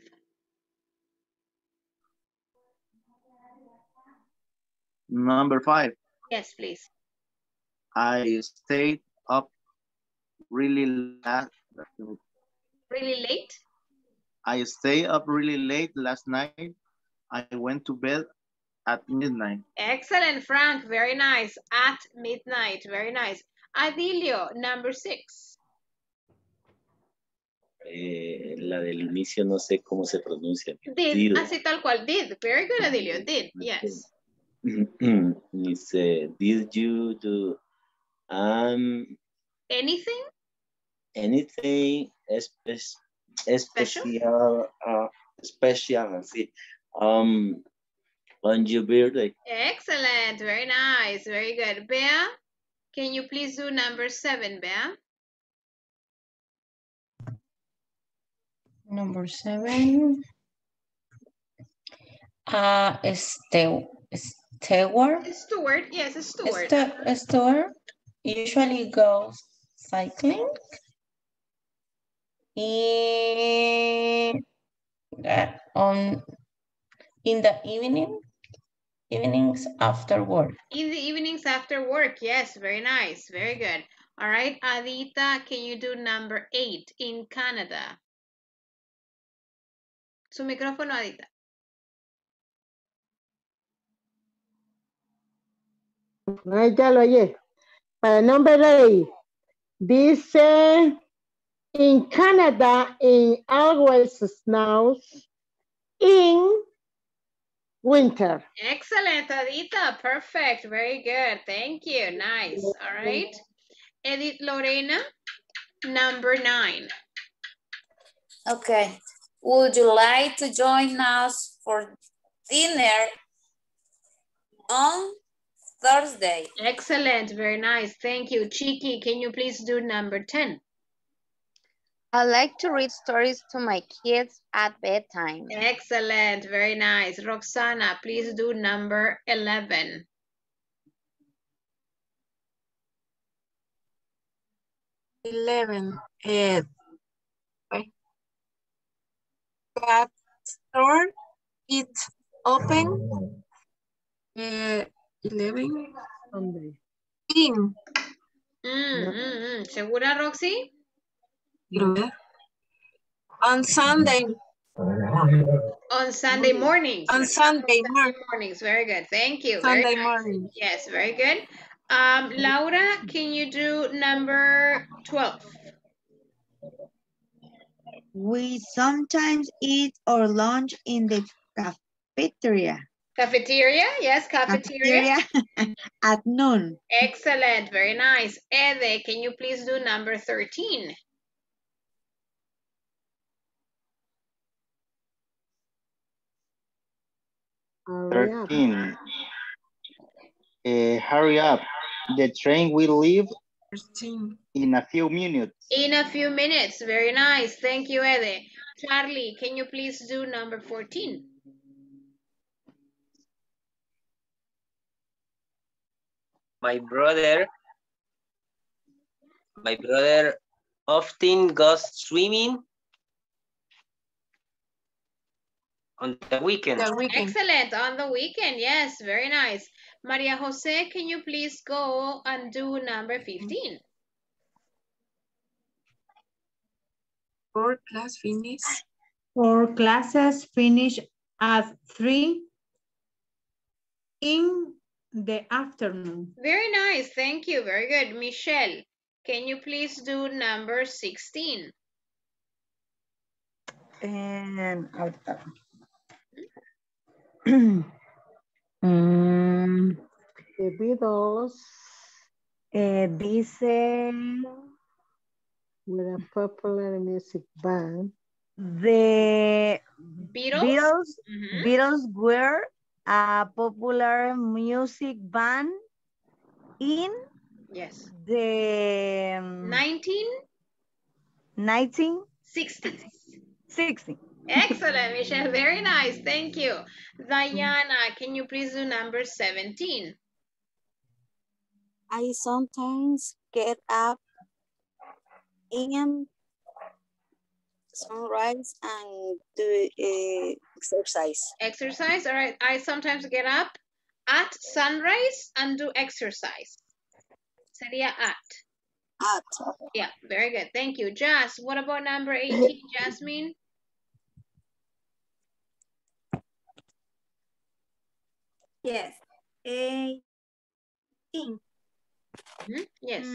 Number five. Yes, please. I stayed up really late. Really late? I stayed up really late last night. I went to bed at midnight. Excellent, Frank. Very nice. At midnight. Very nice. Adilio, number six. La del inicio no sé cómo se pronuncia. Did. Así tal cual. Did. Very good, Adilio. Did. Yes. Dice, did you do anything? Anything special especial, así. On your birthday. Excellent. Very nice. Very good. Bea, can you please do number 7, Bea? Number 7. Stewart. Stewart, yes, Stewart. Stewart usually goes cycling in the evenings after work. In the evenings after work, yes, very nice, very good. All right, Adita, can you do number 8 in Canada? Su micrófono, Adita. Ahí ya lo oye. Para el nombre de dice, in Canada, it always snows in winter. Excellent, Adita. Perfect. Very good. Thank you. Nice. All right. Edith Lorena, number 9. Okay. Would you like to join us for dinner on Thursday? Excellent. Very nice. Thank you. Chiki, can you please do number 10? I like to read stories to my kids at bedtime. Excellent. Very nice. Roxana, please do number 11. That store it's open 11 in. ¿Segura, Roxy? On Sunday. On Sunday mornings. On Sunday mornings. Very good. Thank you. Sunday very nice. morning. Yes, very good. Laura, can you do number 12? We sometimes eat our lunch in the cafeteria. Cafeteria? Yes, cafeteria. At noon. Excellent. Very nice. Ede, can you please do number 13? Hurry up. 13. Hurry up. The train will leave in a few minutes. In a few minutes. Very nice. Thank you, Ede. Charlie, can you please do number 14? My brother often goes swimming on the weekend. Excellent. On the weekend. Yes, very nice. Maria Jose, can you please go and do number 15? Four classes finish at 3 in the afternoon. Very nice. Thank you. Very good. Michelle, can you please do number 16? And The Beatles dice with a popular music band. the Beatles? Beatles were a popular music band in the 1960s. Excellent, Michelle. Very nice. Thank you. Diana, can you please do number 17? I sometimes get up in sunrise and do exercise. Exercise, all right. I sometimes get up at sunrise and do exercise. Sería at. Yeah, very good. Thank you. Jazz, what about number 18, Jasmine? Yes. 18. Yes.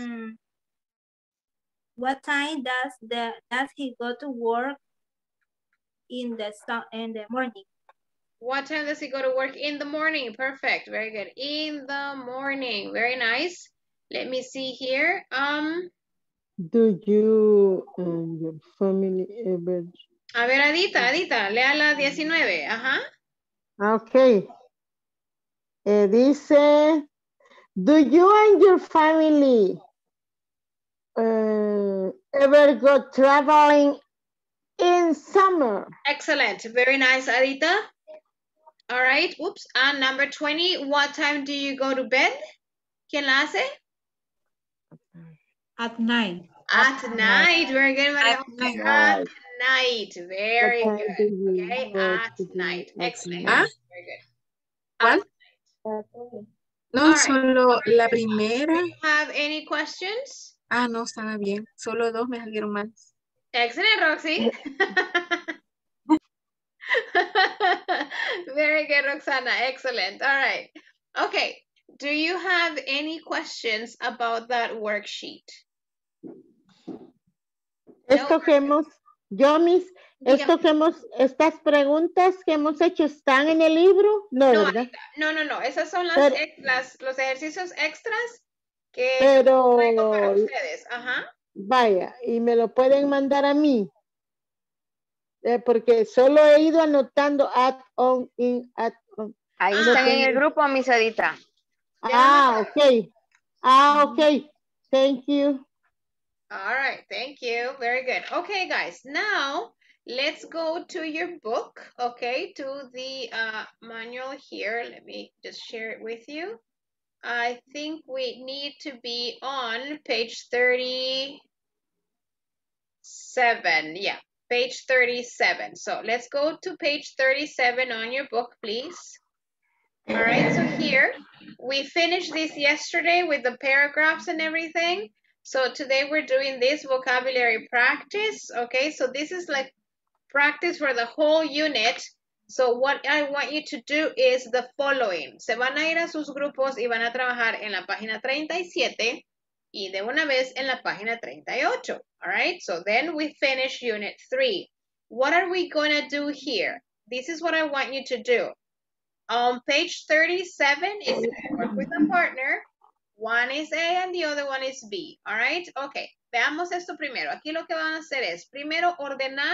What time does he go to work in the morning? What time does he go to work? In the morning. Perfect. Very good. In the morning. Very nice. Let me see here. Do you and your family ever A ver, Adita, lea la 19. Ajá. Ok. Dice, do you and your family ever go traveling in summer? Excellent. Very nice, Adita. All right. Oops. And number 20, what time do you go to bed? ¿Quién la hace? At night. At night. Very good, Maria. At night. At night. Very What time good. do you Okay. go At to bed night. at Excellent. ¿Ah? Very good. ¿Cuál? No, All right. solo la primera. Do you have any questions? Ah, no, estaba bien. Solo dos me salieron más. Excellent, Roxy. Very good, Roxana. Excellent. All right. Okay. Do you have any questions about that worksheet? Esto que hemos, Dígame. estas preguntas que hemos hecho están en el libro, no, No, ¿verdad? no. Esas son Pero- los ejercicios extras que Pero, traigo para ustedes. Ajá. vaya, y me lo pueden mandar a mí. Porque solo he ido anotando at on, in, at on. Ahí No están en el tengo- grupo, mis Adita. ok. Ok. Thank you. All right, thank you. Very good. Okay, guys, now let's go to your book, okay, to the manual here. Let me just share it with you. I think we need to be on page 37. Yeah, page 37. So let's go to page 37 on your book, please. All right, so here we finished this yesterday with the paragraphs and everything. So today we're doing this vocabulary practice. Okay, so this is like practice for the whole unit. So what I want you to do is the following. Se van a ir a sus grupos y van a trabajar en la página 37 y de una vez en la página 38. All right, so then we finish unit 3. What are we going to do here? This is what I want you to do. On page 37, if you work with a partner, one is A and the other one is B. All right? Okay, veamos esto primero. Aquí lo que van a hacer es, primero, ordenar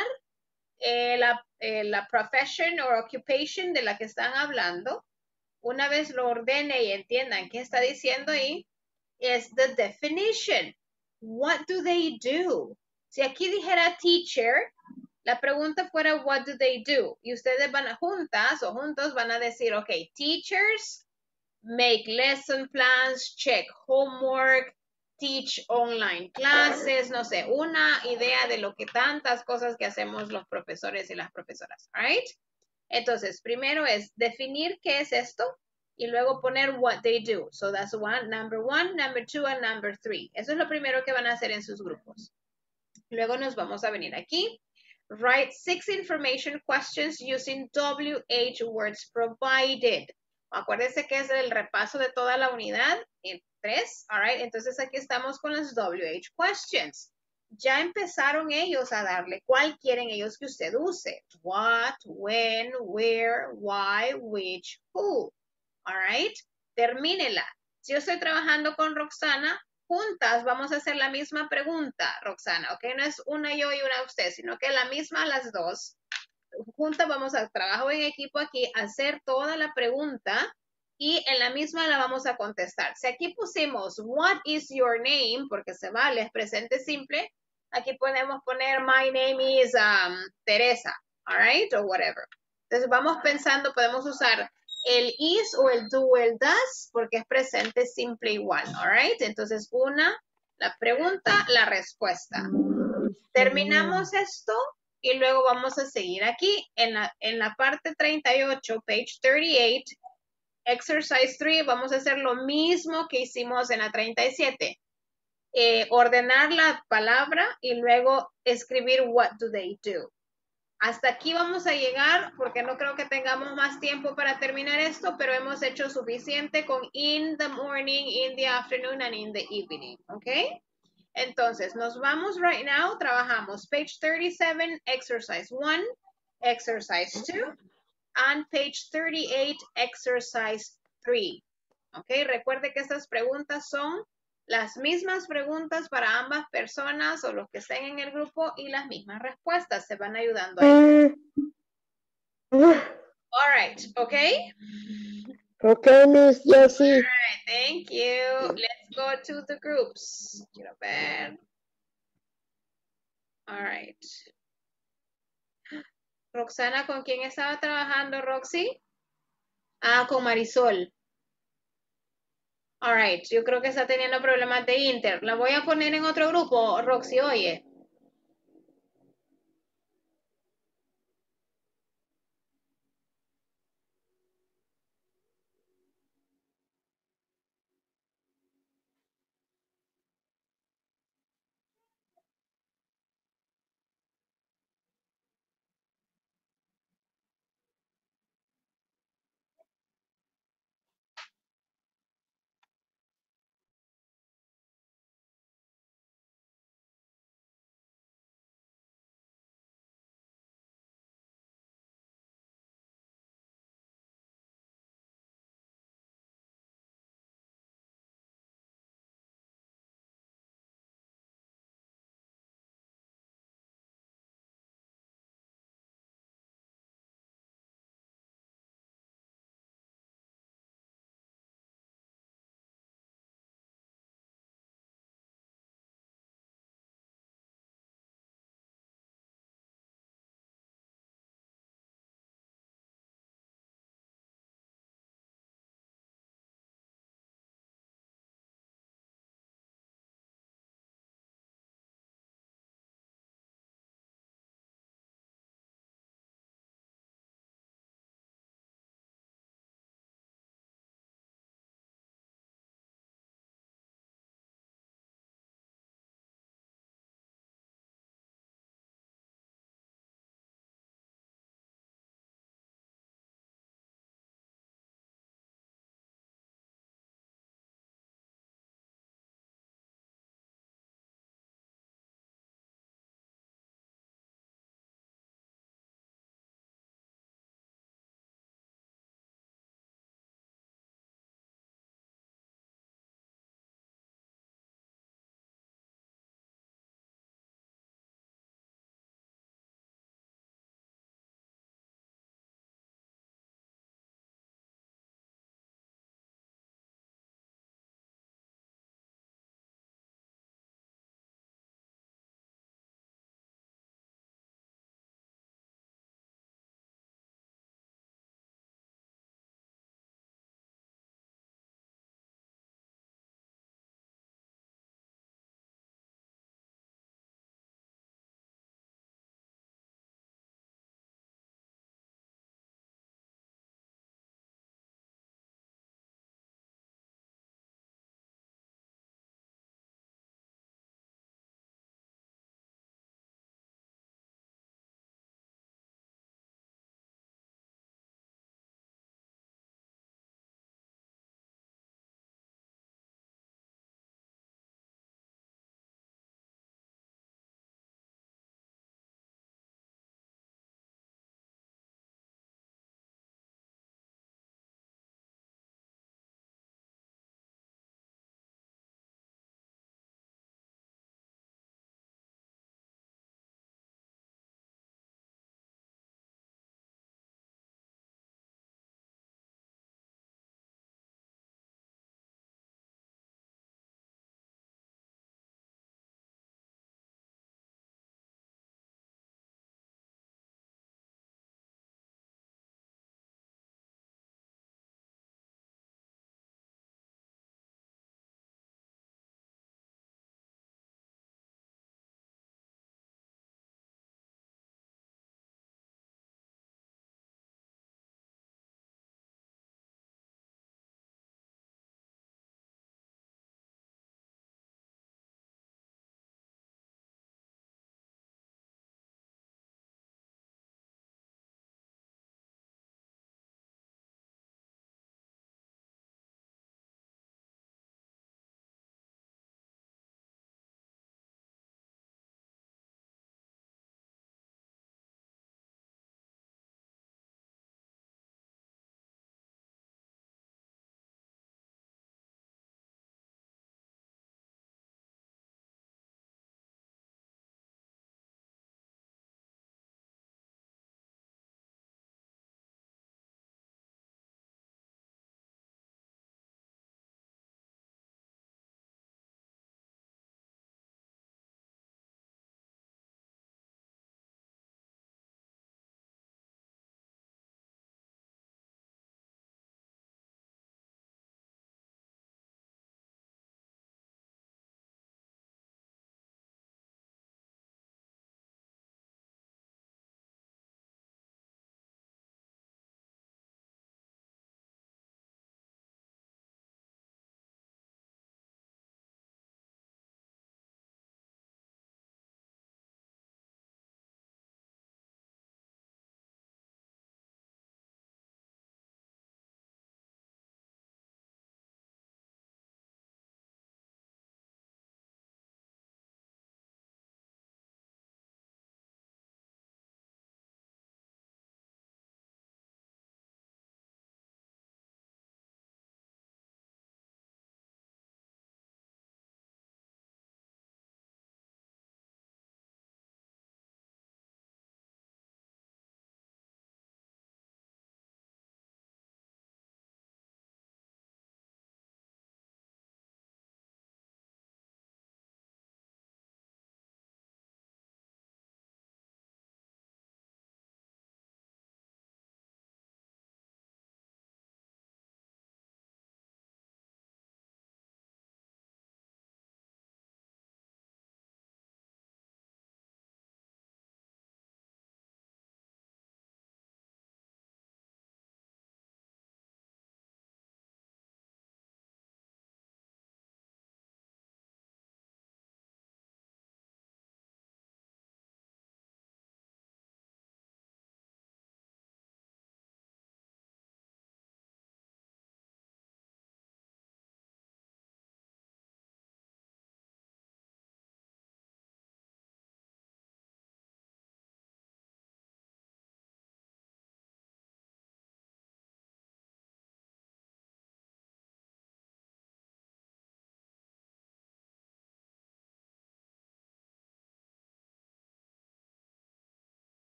la profession or occupation de la que están hablando. Una vez lo ordene y entiendan qué está diciendo ahí, es the definition. What do they do? Si aquí dijera teacher, la pregunta fuera, what do they do? Y ustedes van a juntas o juntos van a decir, okay, teachers make lesson plans, check homework, teach online classes, no sé, una idea de lo que tantas cosas que hacemos los profesores y las profesoras, right? Entonces, primero es definir qué es esto y luego poner what they do. So that's number 1, number 2, and number 3. Eso es lo primero que van a hacer en sus grupos. Luego nos vamos a venir aquí. Write 6 information questions using WH words provided. Acuérdense que es el repaso de toda la unidad en 3. All right, entonces aquí estamos con las WH questions. Ya empezaron ellos a darle cuál quieren ellos que usted use. What, when, where, why, which, who. All right, termínela. Si yo estoy trabajando con Roxana, juntas vamos a hacer la misma pregunta, Roxana, ¿ok? No es una yo y una usted, sino que la misma las dos. Juntas vamos a trabajar en equipo aquí, hacer toda la pregunta y en la misma la vamos a contestar. Si aquí pusimos, what is your name? Porque se vale, es presente simple. Aquí podemos poner, my name is Teresa, all right, or whatever. Entonces vamos pensando, podemos usar el is o el do o el does, porque es presente simple igual, all right? Entonces, la pregunta, la respuesta. Terminamos esto y luego vamos a seguir aquí en la parte 38, page 38, exercise 3, vamos a hacer lo mismo que hicimos en la 37. Ordenar la palabra y luego escribir what do they do. Hasta aquí vamos a llegar porque no creo que tengamos más tiempo para terminar esto, pero hemos hecho suficiente con in the morning, in the afternoon, and in the evening, ¿ok? Entonces, nos vamos right now, trabajamos page 37, exercise 1, exercise 2, and page 38, exercise 3. ¿Ok? Recuerde que estas preguntas son Las mismas preguntas para ambas personas o los que estén en el grupo y las mismas respuestas. Se van ayudando ahí. All right, okay? Okay, Miss Jessie. All right, thank you. Let's go to the groups. Quiero ver. All right. Roxana, ¿con quién estaba trabajando, Roxy? Ah, con Marisol. All right, yo creo que está teniendo problemas de Inter. La voy a poner en otro grupo, Roxy, oye.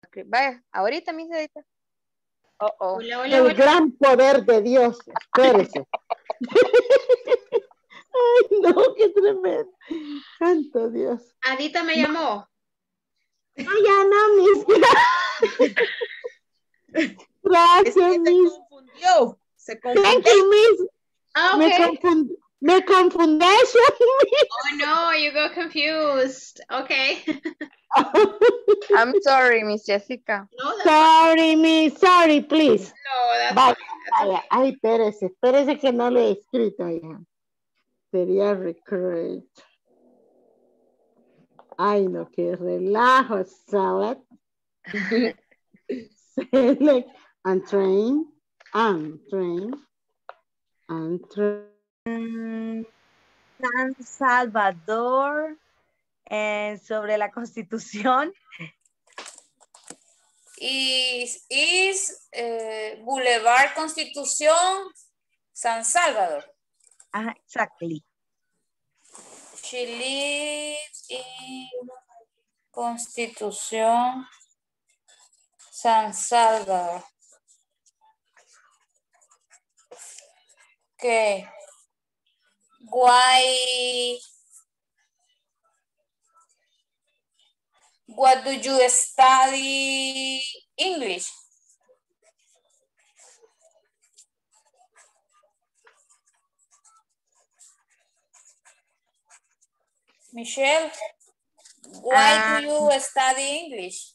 escribir. Vaya, ahorita, mi sedita. Hola, hola, El hola. gran poder de Dios. Espérese. Ay, no, qué tremendo. Santo Dios. Adita me llamó. Ay, ya no, mis. Gracias, mis. Confundió. Se Thank confundió. you, miss. Ah, Me okay. me confundí. Oh no, you got confused. Okay. I'm sorry, Miss Jessica. No, that's Sorry, miss. Sorry, please. no, that's Vaya, fine. vaya. Ay, espérese que no lo he escrito ya. Sería recruit. Ay, no, qué relajo. Select. Select and train. And train. And train. San Salvador, sobre la Constitución. Is Boulevard Constitución, San Salvador. Exactly. She lives in Constitución, San Salvador. Okay. What do you study English? Michelle, why do you study English?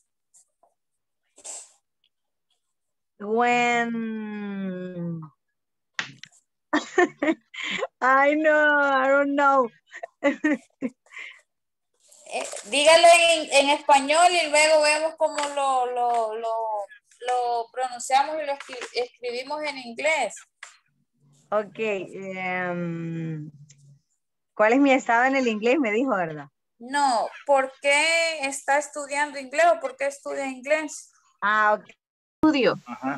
When I don't know. Dígalo en español y luego vemos cómo lo pronunciamos y lo escribimos en inglés. Ok. ¿Cuál es mi estado en el inglés? Me dijo, ¿verdad? No, ¿por qué está estudiando inglés o por qué estudia inglés? Ok. Estudio. Ajá.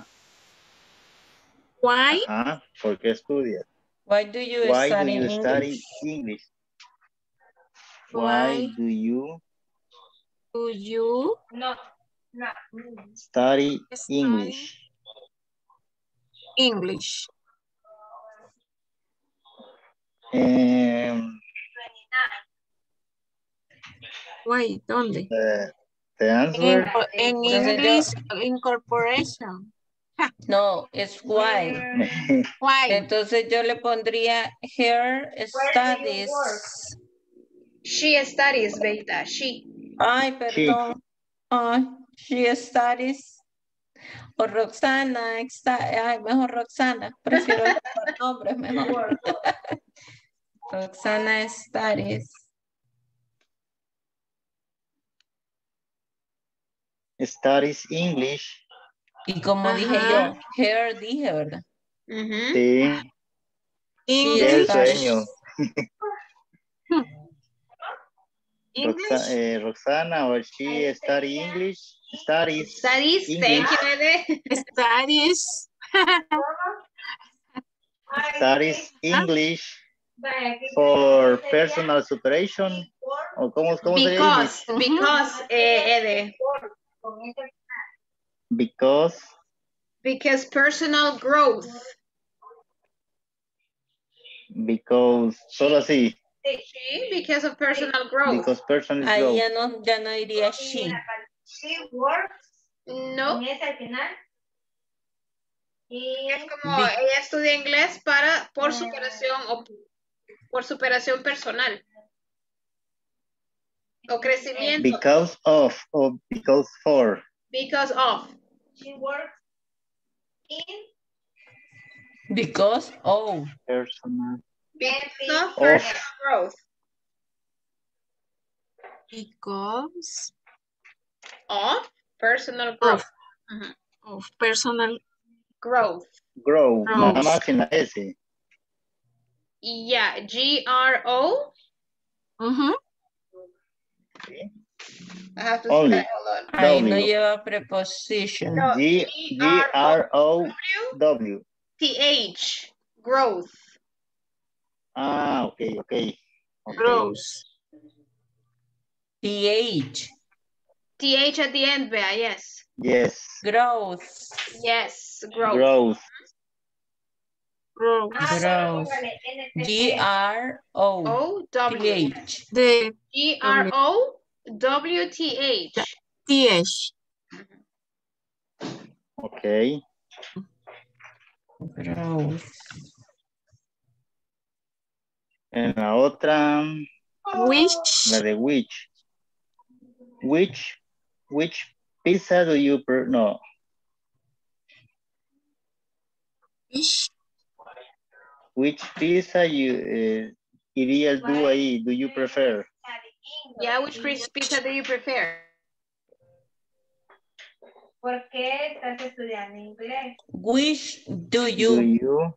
Why? Ajá. ¿Por qué estudias? Why do you Why do study you English? study English? Why do you study English? English. Why? ¿Dónde? The answer. En English, incorporation. No, es why. Why? Entonces yo le pondría her studies. She studies, Beta. She. Ay, perdón. Ay, she studies. O Roxana, ay, mejor Roxana. Prefiero los nombres mejor. Roxana studies. Studies English. Y como dije yo, her dije, ¿verdad? Sí. Qué sueño. Roxana, or she study English? Studies English. Thank you, Ede. Studies. Studies English for personal supervision. ¿O cómo se dice? Because, Ede. Because personal growth. Because, solo así. Sí, because of personal growth. Because personal Ahí growth. ya no diría she. She works. No. Es al final. Y es como ella estudia inglés por superación o por superación personal. O crecimiento. Because of o because for. Because of. She works in. Because of. Personal. Because of personal growth. Because of personal growth. Of personal growth. Growth. Nada más sin la S. Yeah, G-R-O. Okay. I have to Only. hold on. Ahí no lleva preposition. No, G-R-O-W. T-H. Growth. Ah, okay. Growth. T-H. TH at the end, Bea, yes. Yes. Growth. Yes, growth. Growth. Growth. G-R-O-W-T-H. The G-R-O-W-T-H. TH. Okay. Growth. En la otra. Which. La de which. Which pizza do you prefer? No. Which pizza you iría el do ahí? Do you prefer? Yeah, which pizza do you prefer? ¿Por qué estás estudiando inglés? Which do you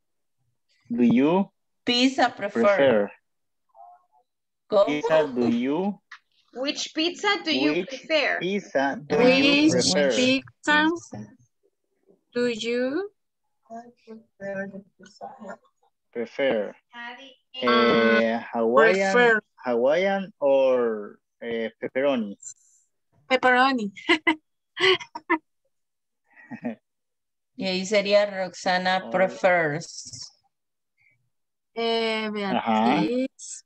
pizza prefer? Pizza do you? Which pizza do you prefer? Pizza do you prefer? Pizza do you Prefer? Hawaiian or pepperoni? Pepperoni. Y ahí sería Roxana prefers. Beatriz.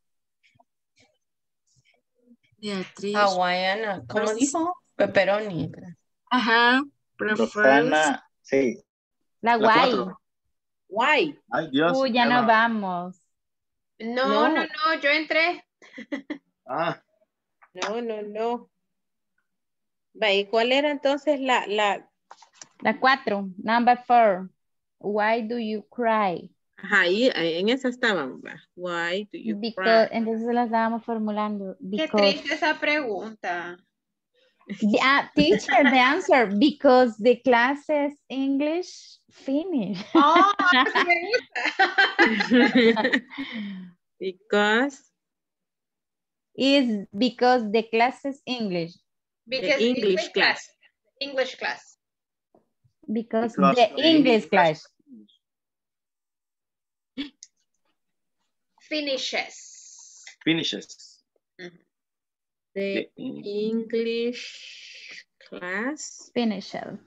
Hawaiiana, ¿cómo dijo? Pepperoni. Ajá. Roxana, sí. La guay. Guay. Ay, Dios. Ya nos vamos. No, yo entré. Ah. No. ¿Y cuál era entonces la? La 4, number 4. Why do you cry? Ajá, ahí en esa estaban. Why do you Because, cry? entonces la estábamos formulando. Qué triste esa pregunta. Teacher, the answer. Because the classes English finished. Oh, eso me gusta. Because the classes English. Because the English class. English class. Because the English class. Finishes. The English class. Finishes.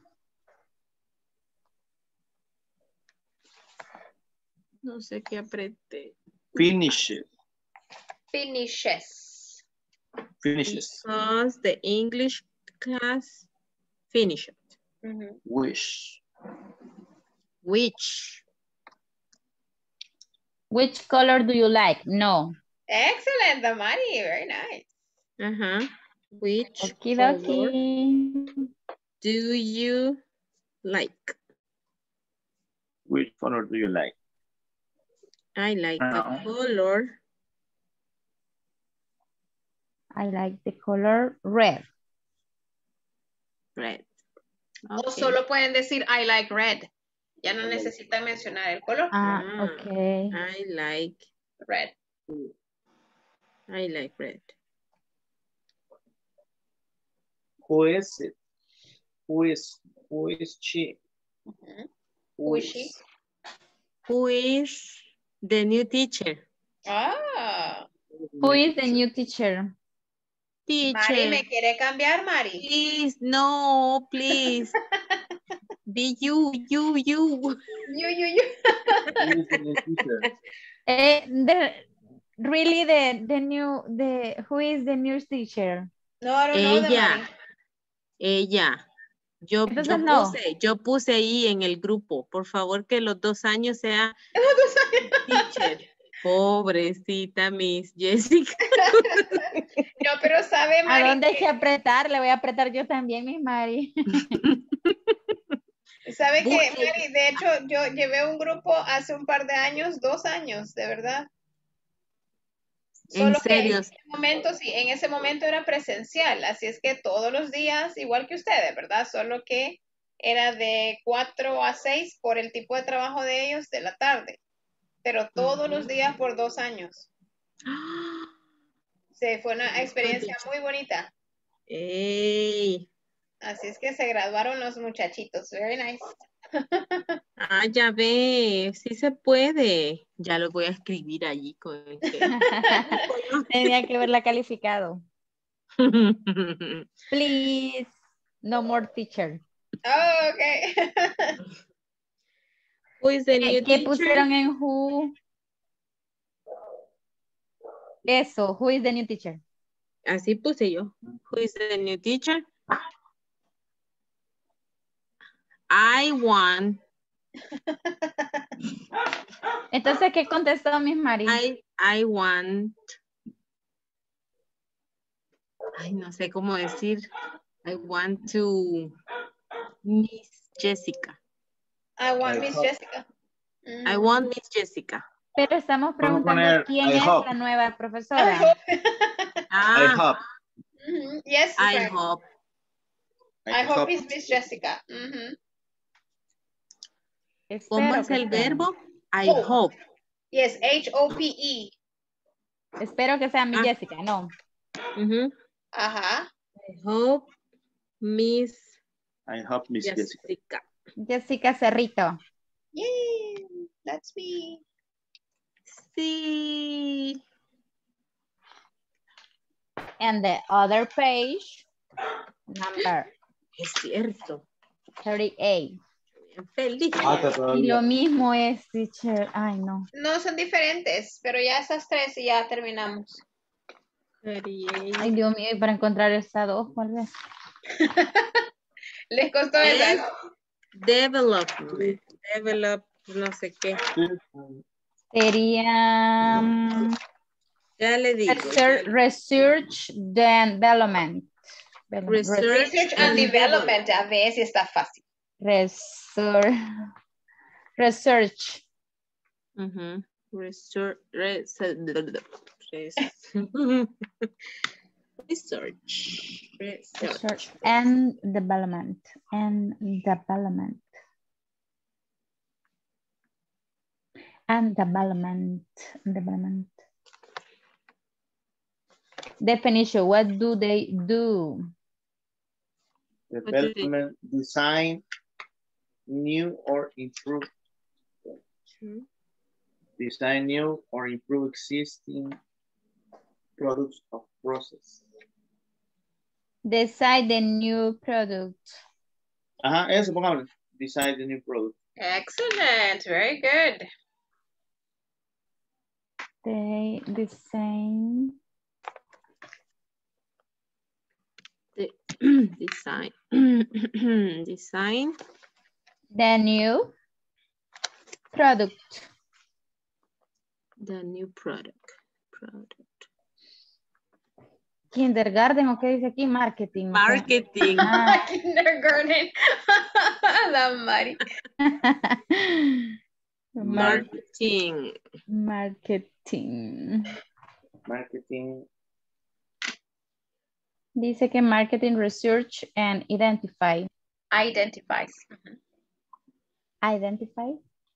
No sé qué apreté. Finishes. Because the English class finished. Which color do you like? No. Excellent, Damari. Very nice. Which color do you like? Which color do you like? I like the color. I like the color red. Red. O solo pueden decir I like red. Ya no necesitan mencionar el color. Okay. I like red. I like red. Who is it? Who is she? Who is she? Who is the new teacher? Who is the new teacher? Mari, ¿me quiere cambiar, Mari? Please, no, please. Be you. You. Who is the new teacher? Who is the new teacher? No, I don't know the Mari. Ella. Yo puse ahí en el grupo, por favor que los 2 años sea teacher. Pobrecita Miss Jessica. No, pero sabe, Mari. ¿A dónde hay que apretar? Le voy a apretar yo también, Miss Mari. ¿Sabe qué, Mari? De hecho, yo llevé un grupo hace un par de años, 2 años, de verdad. ¿En serio? En ese momento era presencial, así es que todos los días, igual que ustedes, ¿verdad? Solo que era de 4 a 6 por el tipo de trabajo de ellos de la tarde, pero todos los días por 2 años. Sí, fue una experiencia muy bonita. Así es que se graduaron los muchachitos. Very nice. Ya ve, sí se puede. Ya lo voy a escribir allí con Tenía que verla calificado. Please, no more teacher. Oh, okay. Who is the new ¿Qué teacher? pusieron en who? Eso, who is the new teacher? Así puse yo. Who is the new teacher? I want. Entonces, ¿qué contestó Miss Mari? I want. Ay, no sé cómo decir. I want to Miss Jessica. I want Miss Jessica. I want Miss Jessica. Pero estamos Vamos a preguntando poner, quién I es hope. la nueva profesora. I hope. Yes, I correct. hope. I hope it's Miss Jessica. Mhm. ¿Cómo es el verbo? I hope. Yes, H-O-P-E. Espero que sea Miss Jessica, no. Ajá. I hope Miss Jessica. Jessica Cerrito. Yay, that's me. Sí. And the other page, number Es cierto. 38. Feliz. Y lo mismo es, teacher. Ay, no. No, son diferentes, pero ya esas tres y ya terminamos. Ay, Dios mío, y para encontrar esta dos, ¿cuál es? Les costó esa. Development. Develop, no sé qué. Sería Ya le digo. research development. Research and development. A ver si está fácil. Research. Research and development. And development. And development. Development. Definition. What do they do? Development, design, new or improve. Design new or improve existing products of process. Decide the new product. Ajá, eso, pongamos. Decide the new product. Excellent, very good. They design. Design. Design. The new product. The new product. Kindergarten, ¿o qué dice aquí? Marketing. Marketing. Kindergarten. La Mari. Marketing. Marketing. Marketing. Dice que marketing, research, and identify. Identifies. Identify.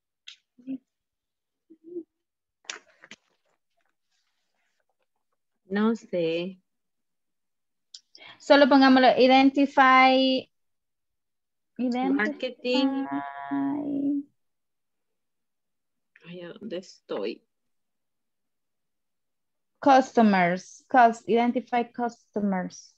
No sé. Solo pongámoslo, identify. Marketing. Ay, ¿dónde estoy? Customers. Identify customers.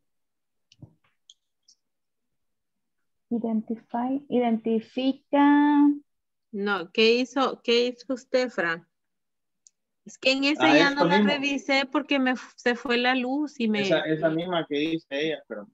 Identifica. No, ¿qué hizo usted, Fran? Es que en esa ya no la revisé porque se fue la luz y me... Esa misma que dice ella, pero...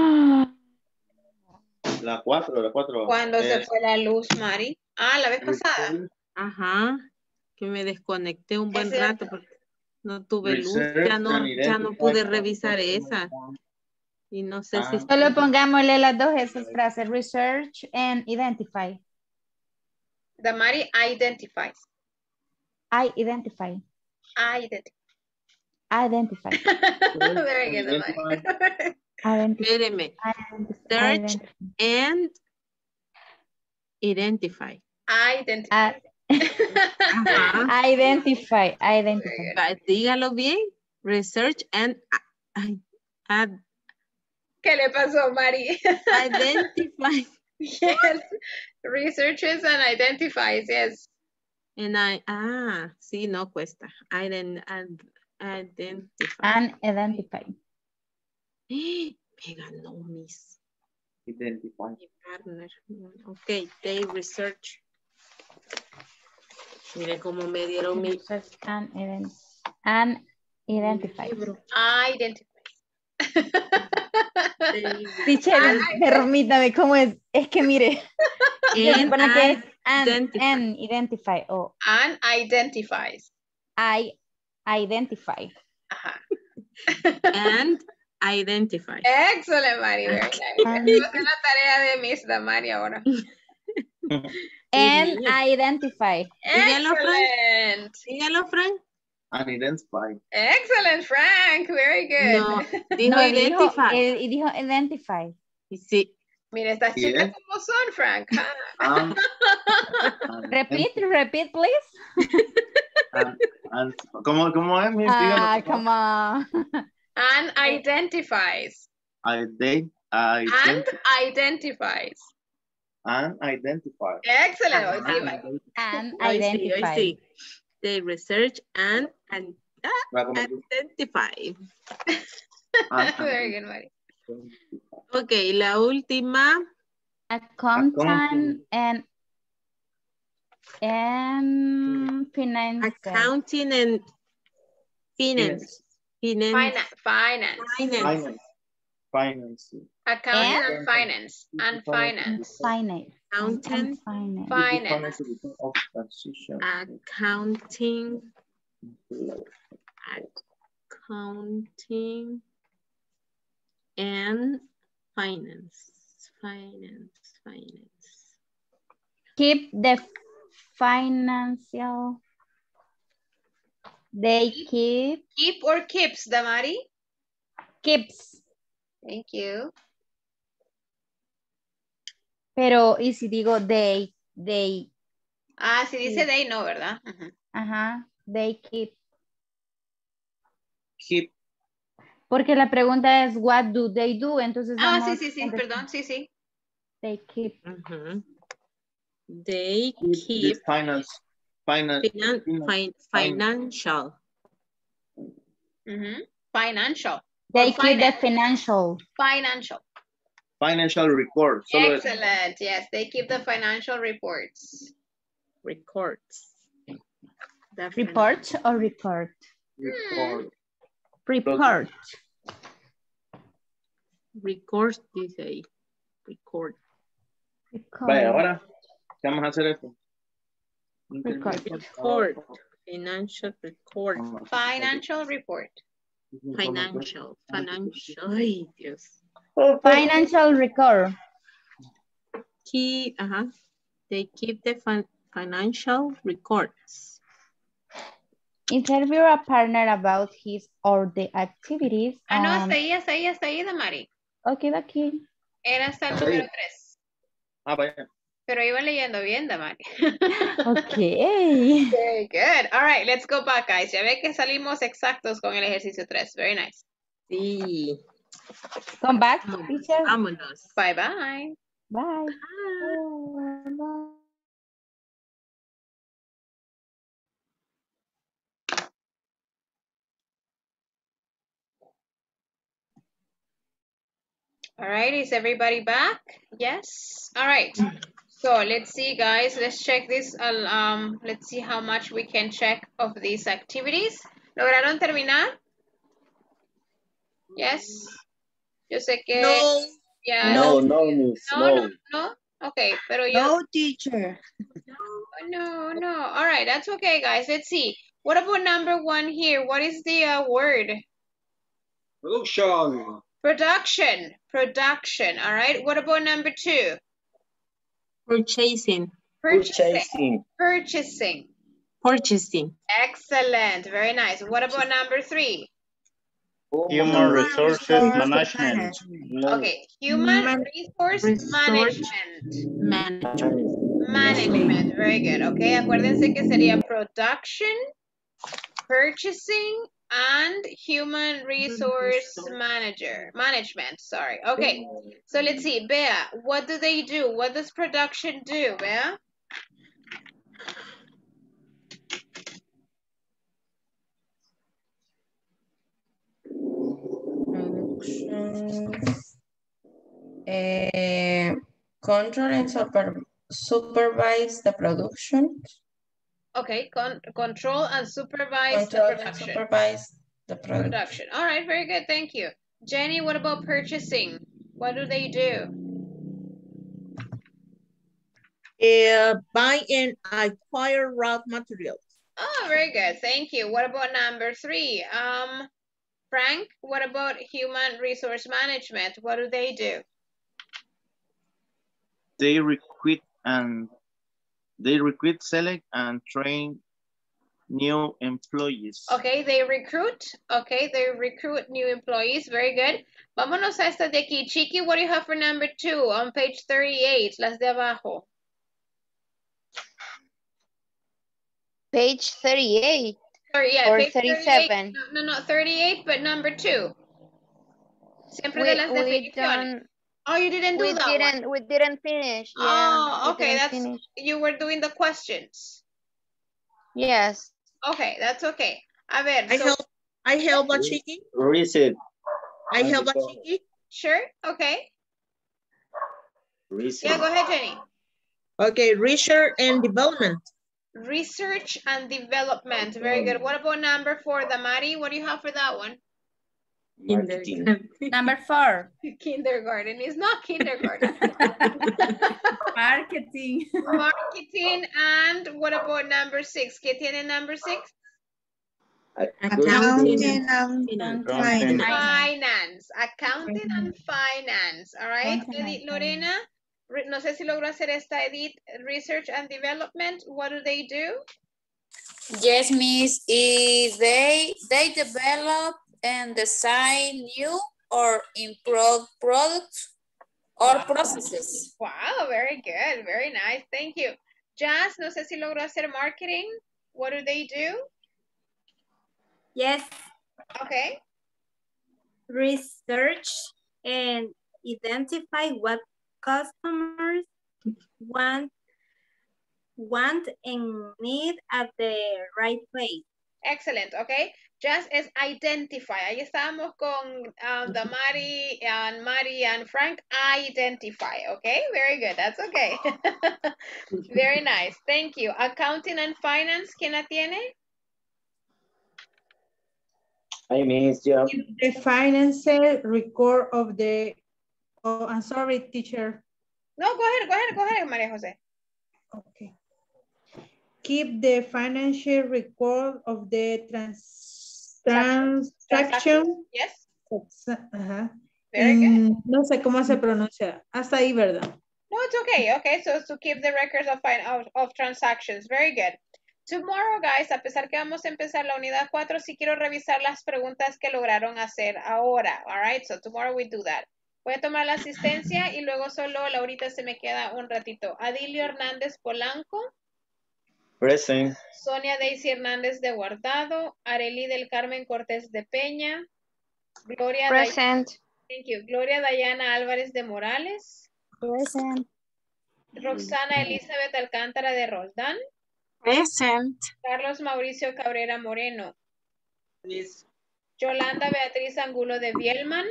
La 4. ¿Cuándo se fue la luz, Mari? Ah, la vez pasada. Ajá, que me desconecté un buen rato porque no tuve luz. Ya no pude revisar esa. Y no sé si... Solo pongámosle las dos esas frases, research and identify. The Mari identifies. I identify. Identify. Very good, Mari. Espéreme. Search and identify. Identify. Dígalo bien. Research and ¿Qué le pasó, Mari? Identify. Yes. Researches and identifies, yes. And sí, no cuesta. Identify. And identify. Me ganó Miss. Identify. Mi partner. Ok, they research. Mire cómo me dieron mi... And identify. Identify. Teacher, permítame, ¿cómo es? Es que mire, se supone que es and identify o and identifies. Identify. Ajá. And identify. Excellent, Mari. Very nice. Esa va a ser la tarea de Miss Damari ahora. And identify. Excellent. Dígalo, Frank. Unidentify. Excellent, Frank. Very good. No, dijo identify. Dijo identify. Sí. Mira, estas chicas como son, Frank. Repeat, please. ¿Cómo es? Come on. And identifies. Identifies. And identifies. And identify. Excellent. And identify. I see. They research and identify. Very good, Mari. Ok, la última. Accountant and finance. Accounting and finance. Finance. Accounting and finance. And finance. Accounting. Finance. Accounting. Accounting and finance. Finance. Keep the financial. They keep. Keep or keeps, Damari? Keeps. Thank you. Pero, ¿y si digo they? Ah, si dice they, no, ¿verdad? Ajá, they keep. Keep. Porque la pregunta es, what do they do? Entonces sí, perdón, sí. They keep. They keep. Financial. Financial. They keep the financial. Financial reports. Excellent. Yes, they keep the financial reports. Reports. Report or report? Report. Record, dice. Record. Vaya, ahora, ¿qué vamos a hacer esto? Record. Financial record. Financial report. Financial. Ay, Dios. Financial record. They keep the financial records. Interview a partner about his or the activities. No, hasta ahí, Damari. Ok, aquí. Era hasta el número 3. Vaya. Pero iba leyendo bien, Damari. Okay. Very good. All right, let's go back, guys. Ya ve que salimos exactos con el ejercicio 3. Very nice. Sí. Come back, teacher. Vámonos. Bye-bye. Bye. All right, is everybody back? Yes. All right. So let's see, guys. Let's check this. Let's see how much we can check of these activities. ¿Lograron terminar? Yes. Yo sé que. No. Yeah. No. No. Okay, pero yo. No, teacher. No. All right, that's okay, guys. Let's see. What about number 1 here? What is the word? Production. All right. What about number 2? Purchasing. Excellent. Very nice. What about number 3? Human resources management. Okay. Human resource management. Very good. Okay. Acuérdense que sería production, purchasing, and human resource management. Sorry. Okay. So let's see. Bea, what do they do? What does production do, Bea? Control and supervise the production. Okay, control and supervise the production. Production. All right, very good, thank you. Jenny, what about purchasing? What do they do? Buy and acquire raw materials. Oh, very good, thank you. What about number 3? Frank, what about human resource management? What do they do? They recruit, select, and train new employees. Okay, they recruit. Okay, they recruit new employees. Very good. Vámonos a estas de aquí. Chiqui, what do you have for number 2 on page 38? Las de abajo. Page 38. Sorry, yeah, or page 37. 38. No, 38, but number 2. Siempre de las definiciones. Oh, you didn't do that one. We didn't finish. Oh, yeah, okay, you were doing the questions. Yes. Okay, that's okay. A ver, I help a Chiqui. Reset. I help a Chiqui. Sure, okay. Reset. Yeah, go ahead, Jenny. Okay, research and development. Research and development. Very good. What about number 4, Damari? What do you have for that one? Marketing. Number 4. Kindergarten. It's not kindergarten. Marketing. Marketing. And what about number 6? ¿Qué tiene number 6? Accounting and finance. Accounting and finance. All right. Edith, Lorena, no sé si logró hacer esta, Edith. Research and development. What do they do? Yes, Miss. They develop and design new or improved products or processes. Wow, very good. Very nice. Thank you. Jazz, no sé si logró hacer marketing. What do they do? Yes. Okay. Research and identify what customers want and need at the right place. Excellent, okay. Just as identify. Ahí estábamos con Damari and Mari and Frank. Identify, okay? Very good, that's okay. Very nice, thank you. Accounting and finance, ¿quién la tiene? I miss you. The financial record of the, oh, I'm sorry, teacher. No, go ahead, Maria Jose. Okay. Keep the financial record of the transaction. Yes. Very good. No sé cómo se pronuncia. Hasta ahí, ¿verdad? No, it's okay. Okay, so to keep the records of transactions. Very good. Tomorrow, guys, a pesar que vamos a empezar la unidad 4, sí quiero revisar las preguntas que lograron hacer ahora. All right, so tomorrow we do that. Voy a tomar la asistencia y luego solo Laurita se me queda un ratito. Adilio Hernández Polanco. Present. Sonia Daisy Hernández de Guardado. Arely del Carmen Cortés de Peña. Gloria Present. Thank you. Gloria Dayana Álvarez de Morales. Present. Roxana Elizabeth Alcántara de Roldán. Present. Carlos Mauricio Cabrera Moreno. Yolanda Beatriz Angulo de Bielman.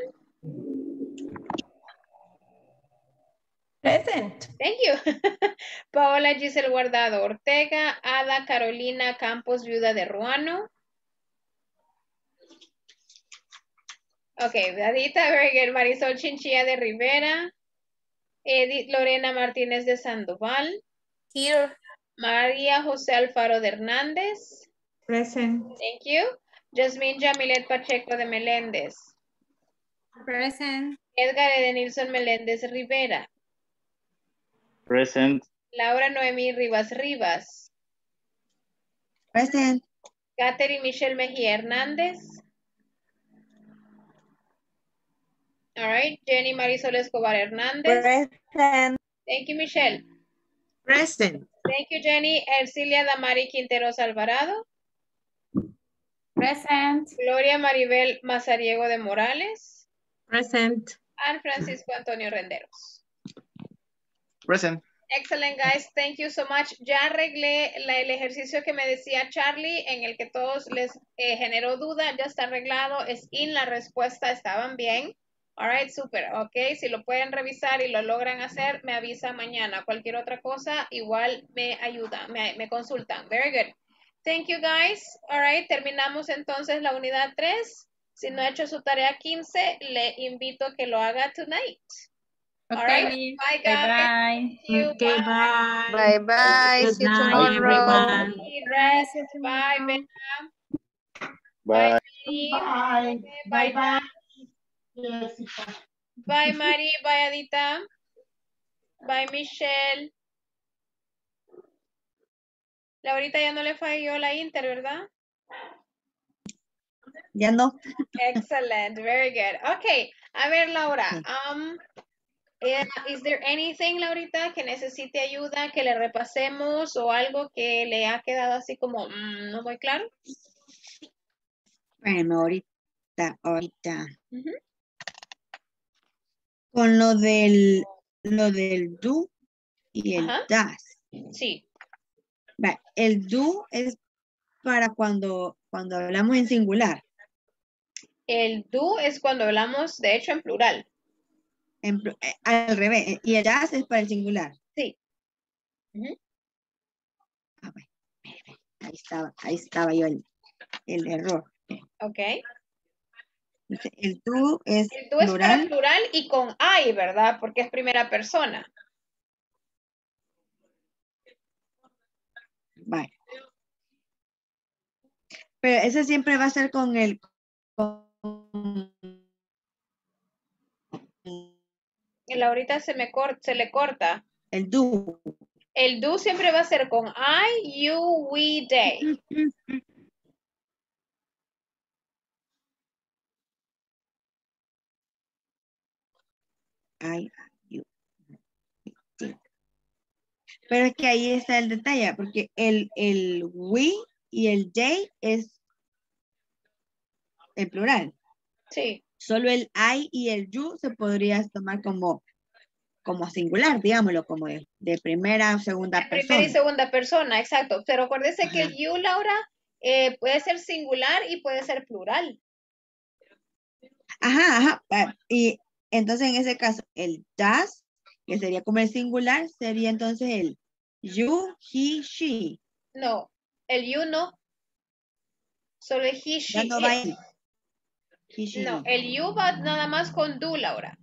Present. Thank you. Paola Giselle Guardado Ortega. Ada Carolina Campos, viuda de Ruano. Okay, Dadita, very good. Marisol Chinchilla de Rivera. Edith Lorena Martínez de Sandoval. Here. María José Alfaro de Hernández. Present. Thank you. Jasmine Jamilet Pacheco de Meléndez. Present. Edgar Edenilson Meléndez Rivera. Present. Laura Noemí Rivas Rivas. Present. Catherine Michelle Mejía Hernández. All right. Jenny Marisol Escobar Hernández. Present. Thank you, Michelle. Present. Thank you, Jenny. Ercilia Damari Quinteros Alvarado. Present. Gloria Maribel Mazariego de Morales. Present. And Francisco Antonio Renderos. Present. Excellent, guys. Thank you so much. Ya arreglé el ejercicio que me decía Charlie, en el que todos les generó duda. Ya está arreglado. Es in, la respuesta estaban bien. All right, super. Ok, si lo pueden revisar y lo logran hacer, me avisan mañana. Cualquier otra cosa, igual me ayudan, me consultan. Very good. Thank you, guys. All right, terminamos entonces la unidad 3. Si no ha hecho su tarea 15, le invito a que lo haga tonight. All right, bye, guys. Bye. See you. Okay, Bye. bye. Bye bye. Good See you night, tomorrow. everyone. Rest. Bye, Bella. Bye. Bye. Bye. Bye. Bye, Mari. Bye, Adita. Bye, Michelle. Laurita ya no le falló la Inter, ¿verdad? Ya no. Excellent. Very good. Okay. A ver, Laura. Is there anything, Laurita, que necesite ayuda, que le repasemos o algo que le ha quedado así como no muy claro? Bueno, ahorita. Con lo del do y el das. Sí. Va, el do es para cuando hablamos en singular. El do es cuando hablamos, de hecho, en plural. Al revés. Y el das es para el singular. Sí. Bueno. Ahí estaba yo el error. Ok. Entonces, el do es el do es para plural y con I, ¿verdad? Porque es primera persona. Vale. Pero ese siempre va a ser con el... Ahorita se le corta. El do. El do siempre va a ser con I, you, we, they. I, you. Sí. Pero es que ahí está el detalle, porque el we y el they es en plural. Sí. Solo el I y el you se podría tomar como singular, digámoslo, como de primera o segunda persona. Primera y segunda persona, exacto. Pero acuérdese que el you, Laura, puede ser singular y puede ser plural. Ajá. Y entonces en ese caso, el das, que sería como el singular, sería entonces el you, he, she. No, el you no. Solo el he, she. Ya no va ahí. He, she. No, el you va nada más con do, Laura.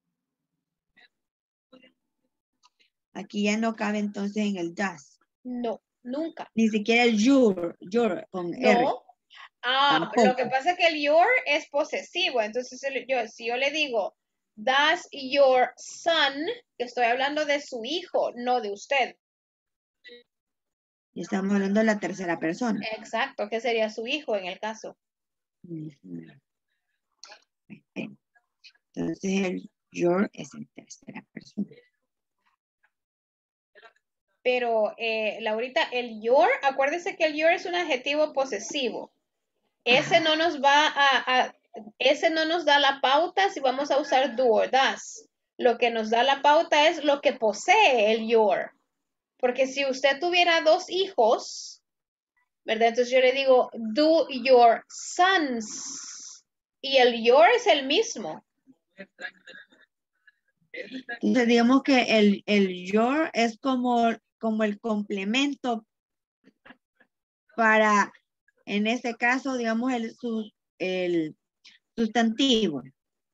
Aquí ya no cabe entonces en el das. No, nunca. Ni siquiera el your con R. No. Tampoco. Lo que pasa es que el your es posesivo. Entonces, si yo le digo, does your son, estoy hablando de su hijo, no de usted. Y estamos hablando de la tercera persona. Exacto, que sería su hijo en el caso. Entonces el your es en tercera persona. Pero, Laurita, el your, acuérdese que el your es un adjetivo posesivo. Ese no nos va ese no nos da la pauta si vamos a usar do or does. Lo que nos da la pauta es lo que posee el your. Porque si usted tuviera 2 hijos, ¿verdad? Entonces yo le digo, do your sons. Y el your es el mismo. Entonces digamos que el your es como el complemento para, en este caso, digamos, el sustantivo.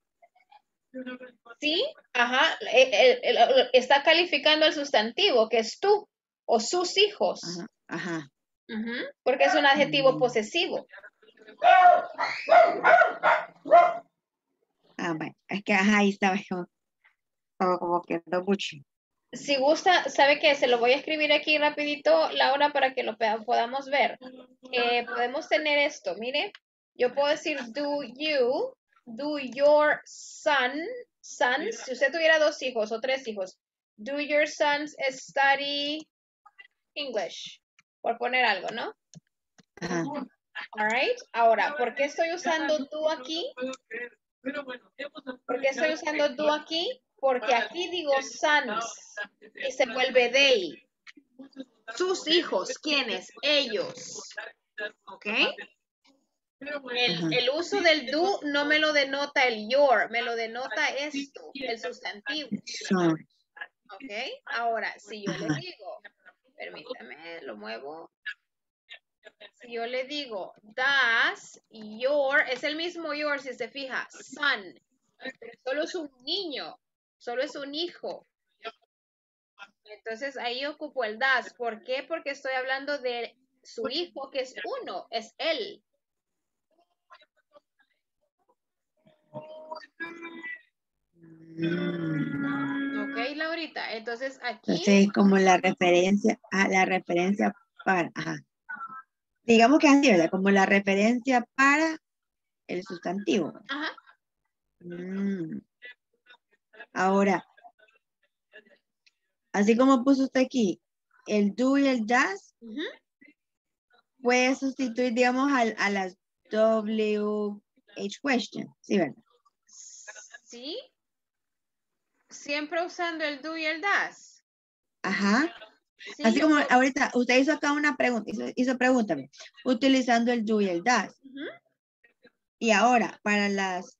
Sí, ajá. Está calificando el sustantivo, que es tú o sus hijos. Ajá. Porque es un adjetivo posesivo. Bueno, es que ahí estaba como que no mucho. Si gusta, ¿sabe qué? Se lo voy a escribir aquí rapidito, Laura, para que lo podamos ver. Podemos tener esto, mire. Yo puedo decir do your sons. Si usted tuviera 2 hijos o 3 hijos, do your sons study English, por poner algo, ¿no? Ajá. All right. Ahora, ¿por qué estoy usando do aquí? ¿Por qué estoy usando do aquí? Porque aquí digo sons y se vuelve they. Sus hijos, ¿quiénes? Ellos. ¿Ok? El uso del do no me lo denota el your, me lo denota esto, el sustantivo. ¿Ok? Ahora, si yo le digo, permítame, lo muevo. Si yo le digo, does your, es el mismo your si se fija, son, pero solo es un niño, solo es un hijo. Entonces ahí ocupo el does. ¿Por qué? Porque estoy hablando de su hijo, que es uno, es él. Ok, Laurita. Entonces aquí. Entonces, como la referencia para, ajá. Digamos que así, ¿verdad? Como la referencia para el sustantivo. Ajá. Ahora, así como puso usted aquí, el do y el does, puede sustituir, digamos, a las WH question, ¿sí, verdad? Sí. Siempre usando el do y el does. Ajá. Sí, así como ahorita, usted hizo acá una pregunta, hizo pregúntame, utilizando el do y el does. Y ahora, para las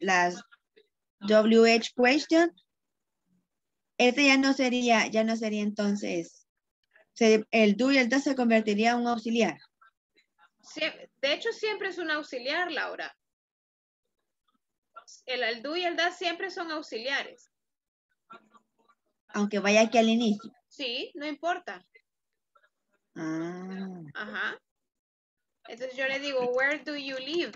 WH question, este ya no sería entonces, el do y el does se convertiría en un auxiliar. Sí, de hecho, siempre es un auxiliar, Laura. El do y el does siempre son auxiliares. Aunque vaya aquí al inicio. Sí, no importa. Ah. Ajá. Entonces yo le digo, where do you live?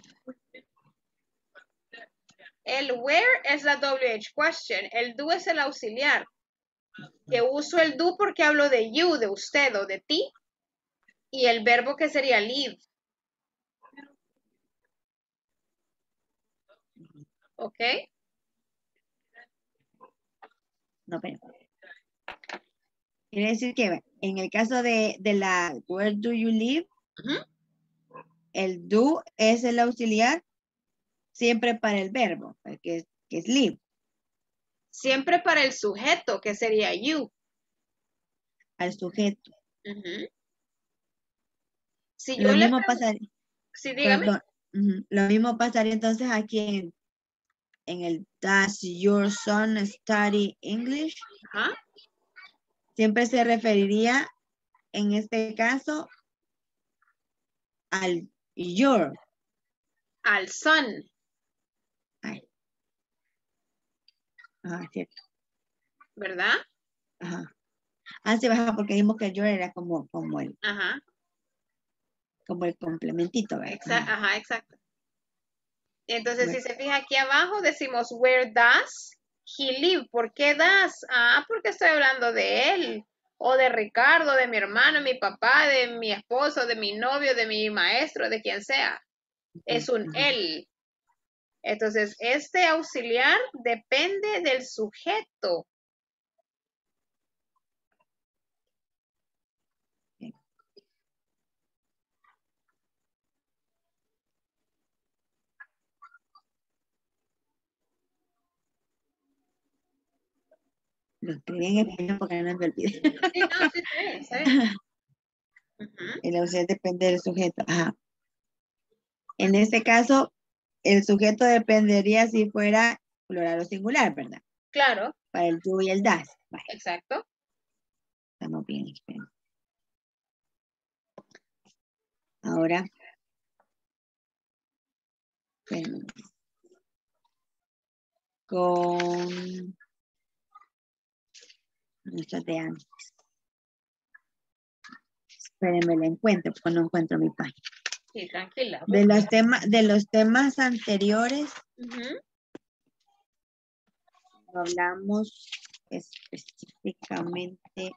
El where es la WH question. El do es el auxiliar. Que uso el do porque hablo de you, de usted o de ti. Y el verbo que sería live. ¿Ok? No, pero. Quiere decir que en el caso de la where do you live, el do es el auxiliar siempre para el verbo, que es live. Siempre para el sujeto, que sería you. Al sujeto. Si lo yo mismo le pasaría. Sí, dígame. Perdón, lo mismo pasaría entonces aquí en el does your son study English. Ajá. Siempre se referiría en este caso al your. Al son. Ay. Ajá, cierto. ¿Verdad? Ajá. Sí, baja porque dijimos que el your era como el. Ajá. Como el complementito, ¿verdad? Ajá, exacto. Entonces, si se fija aquí abajo, decimos, where does he live? ¿Por qué does? Ah, porque estoy hablando de él. O de Ricardo, de mi hermano, mi papá, de mi esposo, de mi novio, de mi maestro, de quien sea. Es un él. Entonces, este auxiliar depende del sujeto. Lo escribí en español porque no me olvidé. Sí, no, sí, está bien. El auxiliar depende del sujeto. Ajá. En este caso, el sujeto dependería si fuera plural o singular, ¿verdad? Claro. Para el do y el das. Vale. Exacto. Estamos bien. Ahora. Con esto de antes. Espérenme, la encuentro porque no encuentro mi página. Sí, tranquila. De los temas anteriores, hablamos específicamente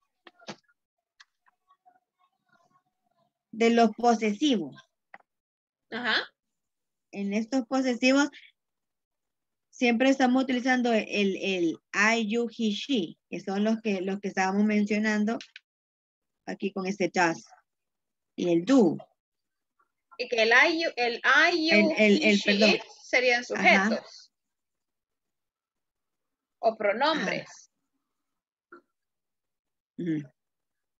de los posesivos. Ajá. En estos posesivos siempre estamos utilizando el I, you, he, she, que son los que estábamos mencionando aquí con este does y el do. Y que el I, you, he, she, perdón. it serían sujetos. Ajá. O pronombres.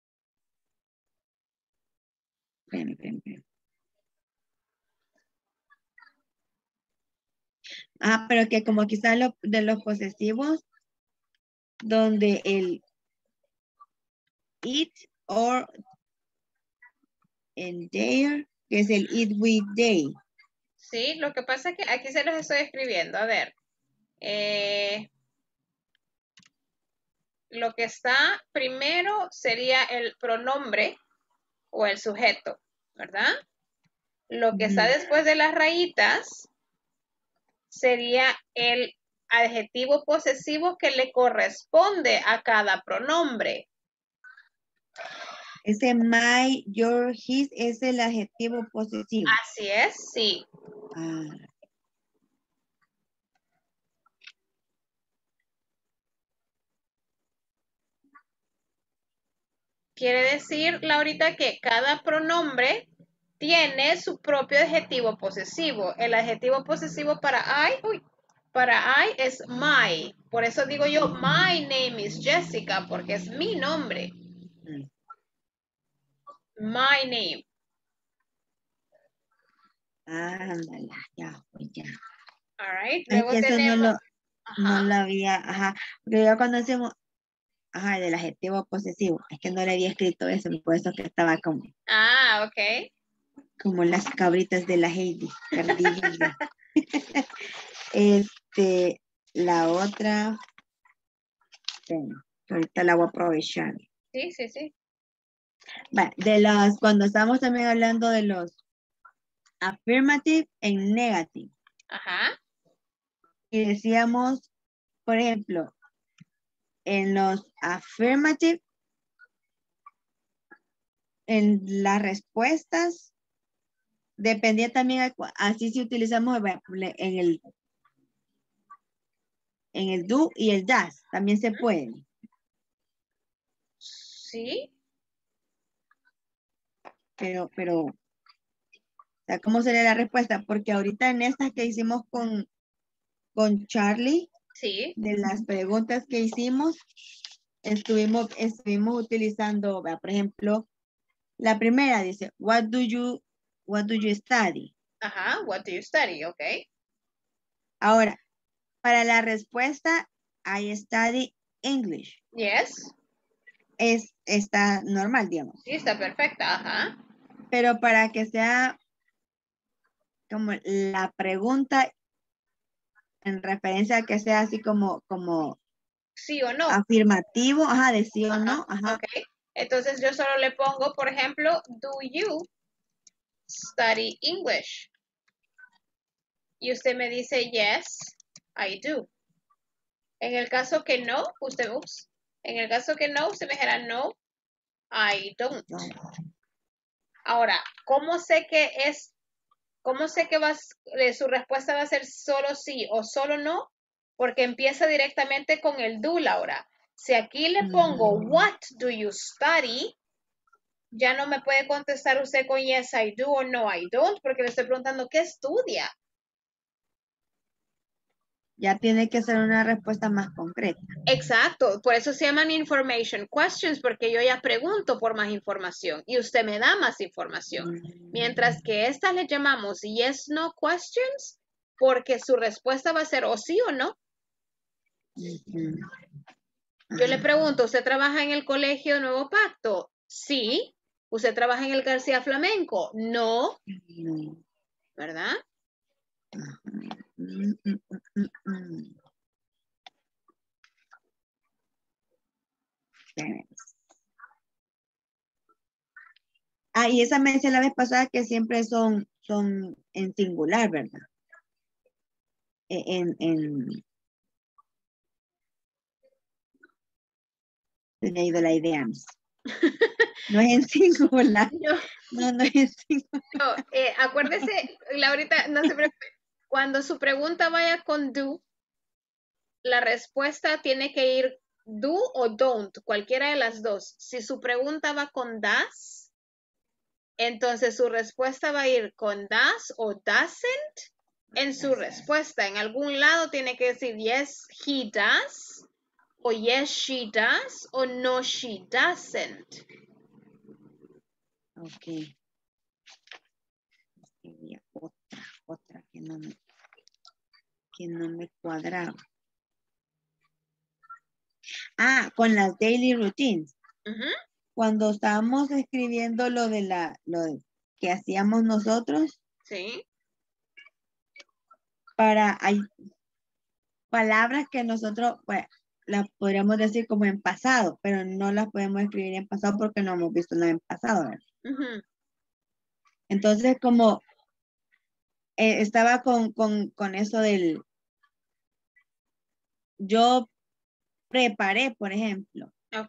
Espérame. Ah, pero que como quizás de los posesivos, donde el eat or en there, que es el eat with they. Sí, lo que pasa es que aquí se los estoy escribiendo. A ver. Lo que está primero sería el pronombre o el sujeto, ¿verdad? Lo que está después de las rayitas sería el adjetivo posesivo que le corresponde a cada pronombre. Ese my, your, his es el adjetivo posesivo. Así es, sí. Ah. Quiere decir, Laurita, que cada pronombre tiene su propio adjetivo posesivo. El adjetivo posesivo para I es my. Por eso digo yo, my name is Jessica, porque es mi nombre. My name. Ya, pues ya. All right. Es Luego que eso tenemos... no lo había, porque yo cuando decimos, del adjetivo posesivo, es que no le había escrito eso, por eso que estaba como... Ah, ok. Como las cabritas de la Heidi. La otra, ahorita la voy a aprovechar. Sí, sí, sí. Cuando estamos también hablando de los affirmative and negative. Ajá. Y decíamos, por ejemplo, en los affirmative, en las respuestas, dependía también, así si utilizamos en el do y el das, también se puede. Sí. Pero, o sea, ¿cómo sería la respuesta? Porque ahorita en estas que hicimos con Charlie, sí, de las preguntas que hicimos, estuvimos utilizando, por ejemplo, la primera dice, what do you study? Ajá, what do you study? Ok. Ahora, para la respuesta, I study English. Yes. Está normal, digamos. Sí, está perfecta, ajá. Pero para que sea como la pregunta en referencia a que sea así como sí o no. Afirmativo, de sí o no. Ajá. Ok. Entonces yo solo le pongo, por ejemplo, do you study English? Y usted me dice, yes, I do. En el caso que no, en el caso que no, usted me dijera, no, I don't. Ahora, ¿cómo sé que su respuesta va a ser solo sí o solo no? Porque empieza directamente con el do, Laura. Si aquí le pongo, what do you study? Ya no me puede contestar usted con yes, I do o no, I don't, porque le estoy preguntando, ¿qué estudia? Ya tiene que ser una respuesta más concreta. Exacto, por eso se llaman information questions, porque yo ya pregunto por más información y usted me da más información. Mientras que estas le llamamos yes, no questions, porque su respuesta va a ser o sí o no. Yo le pregunto, ¿usted trabaja en el colegio Nuevo Pacto? Sí. ¿Usted trabaja en el García Flamenco? No. ¿Verdad? Y esa me decía la vez pasada que siempre son en singular, ¿verdad? Se me ha ido la idea. No es en singular. No es en singular. No, acuérdese, Laurita, no se preocupe. Cuando su pregunta vaya con do, la respuesta tiene que ir do o don't, cualquiera de las dos. Si su pregunta va con does, entonces su respuesta va a ir con does o doesn't en su respuesta. En algún lado tiene que decir yes, he does, o yes, she does, o no, she doesn't. Ok. Otra que no me... que no me cuadraba. Ah, con las daily routines. Cuando estábamos escribiendo lo que hacíamos nosotros. Sí. Hay palabras que nosotros, pues, las podríamos decir como en pasado, pero no las podemos escribir en pasado porque no hemos visto nada en pasado, ¿verdad? Entonces, como estaba con eso del, yo preparé, por ejemplo. Ok.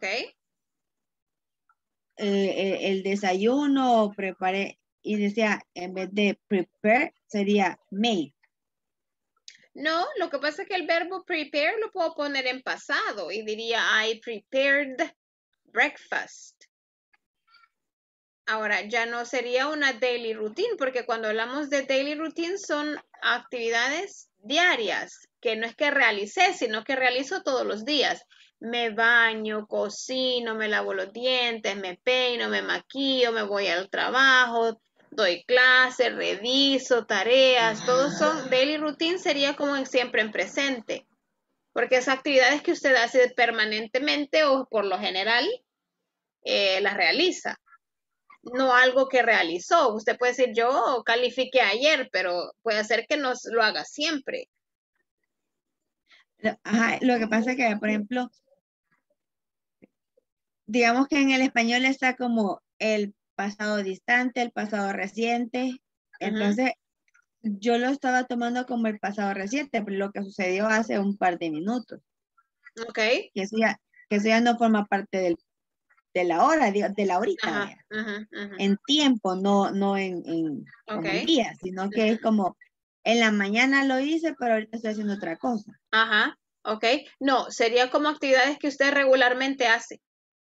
El desayuno, preparé, y decía, en vez de prepare, sería make. No, lo que pasa es que el verbo prepare lo puedo poner en pasado y diría I prepared breakfast. Ahora, ya no sería una daily routine, porque cuando hablamos de daily routine son actividades diarias, que no es que realicé, sino que realizo todos los días. Me baño, cocino, me lavo los dientes, me peino, me maquillo, me voy al trabajo, doy clases, reviso, tareas, todos son daily routine, sería como siempre en presente, porque esas actividades que usted hace permanentemente o por lo general las realiza. No algo que realizó. Usted puede decir, yo califiqué ayer, pero puede ser que no lo haga siempre. Ajá, lo que pasa es que, por ejemplo, digamos que en el español está como el pasado distante, el pasado reciente. Entonces, yo lo estaba tomando como el pasado reciente, pero lo que sucedió hace un par de minutos. Ok. Que eso ya no forma parte de la hora, de la horita. En tiempo, no en como en días, sino que es como en la mañana lo hice, pero ahorita estoy haciendo otra cosa. Ajá, ok. No, sería como actividades que usted regularmente hace.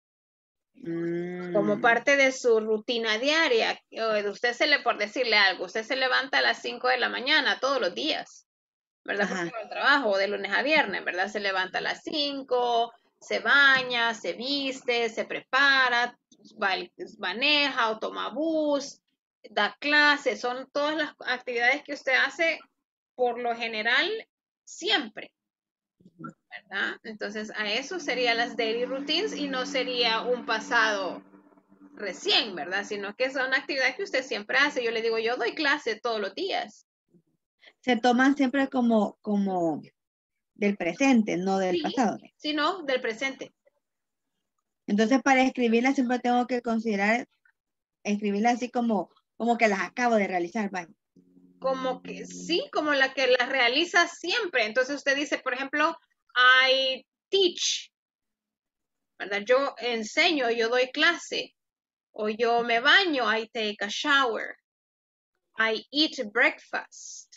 Como parte de su rutina diaria. Usted por decirle algo, usted se levanta a las 5 de la mañana todos los días, ¿verdad? Porque va al trabajo de lunes a viernes, ¿verdad? Se levanta a las 5, se baña, se viste, se prepara, maneja o toma bus, da clases, son todas las actividades que usted hace por lo general siempre, ¿verdad? Entonces a eso serían las daily routines y no sería un pasado recién, ¿verdad? Sino que son actividades que usted siempre hace. Yo le digo, yo doy clase todos los días. Se toman siempre como del presente, no del pasado. Sí, no, del presente. Entonces, para escribirla siempre tengo que considerar escribirla así como que las acabo de realizar, ¿vale? Como que sí, como la que las realiza siempre. Entonces usted dice, por ejemplo, I teach, ¿verdad? Yo enseño, yo doy clase. O yo me baño, I take a shower. I eat breakfast.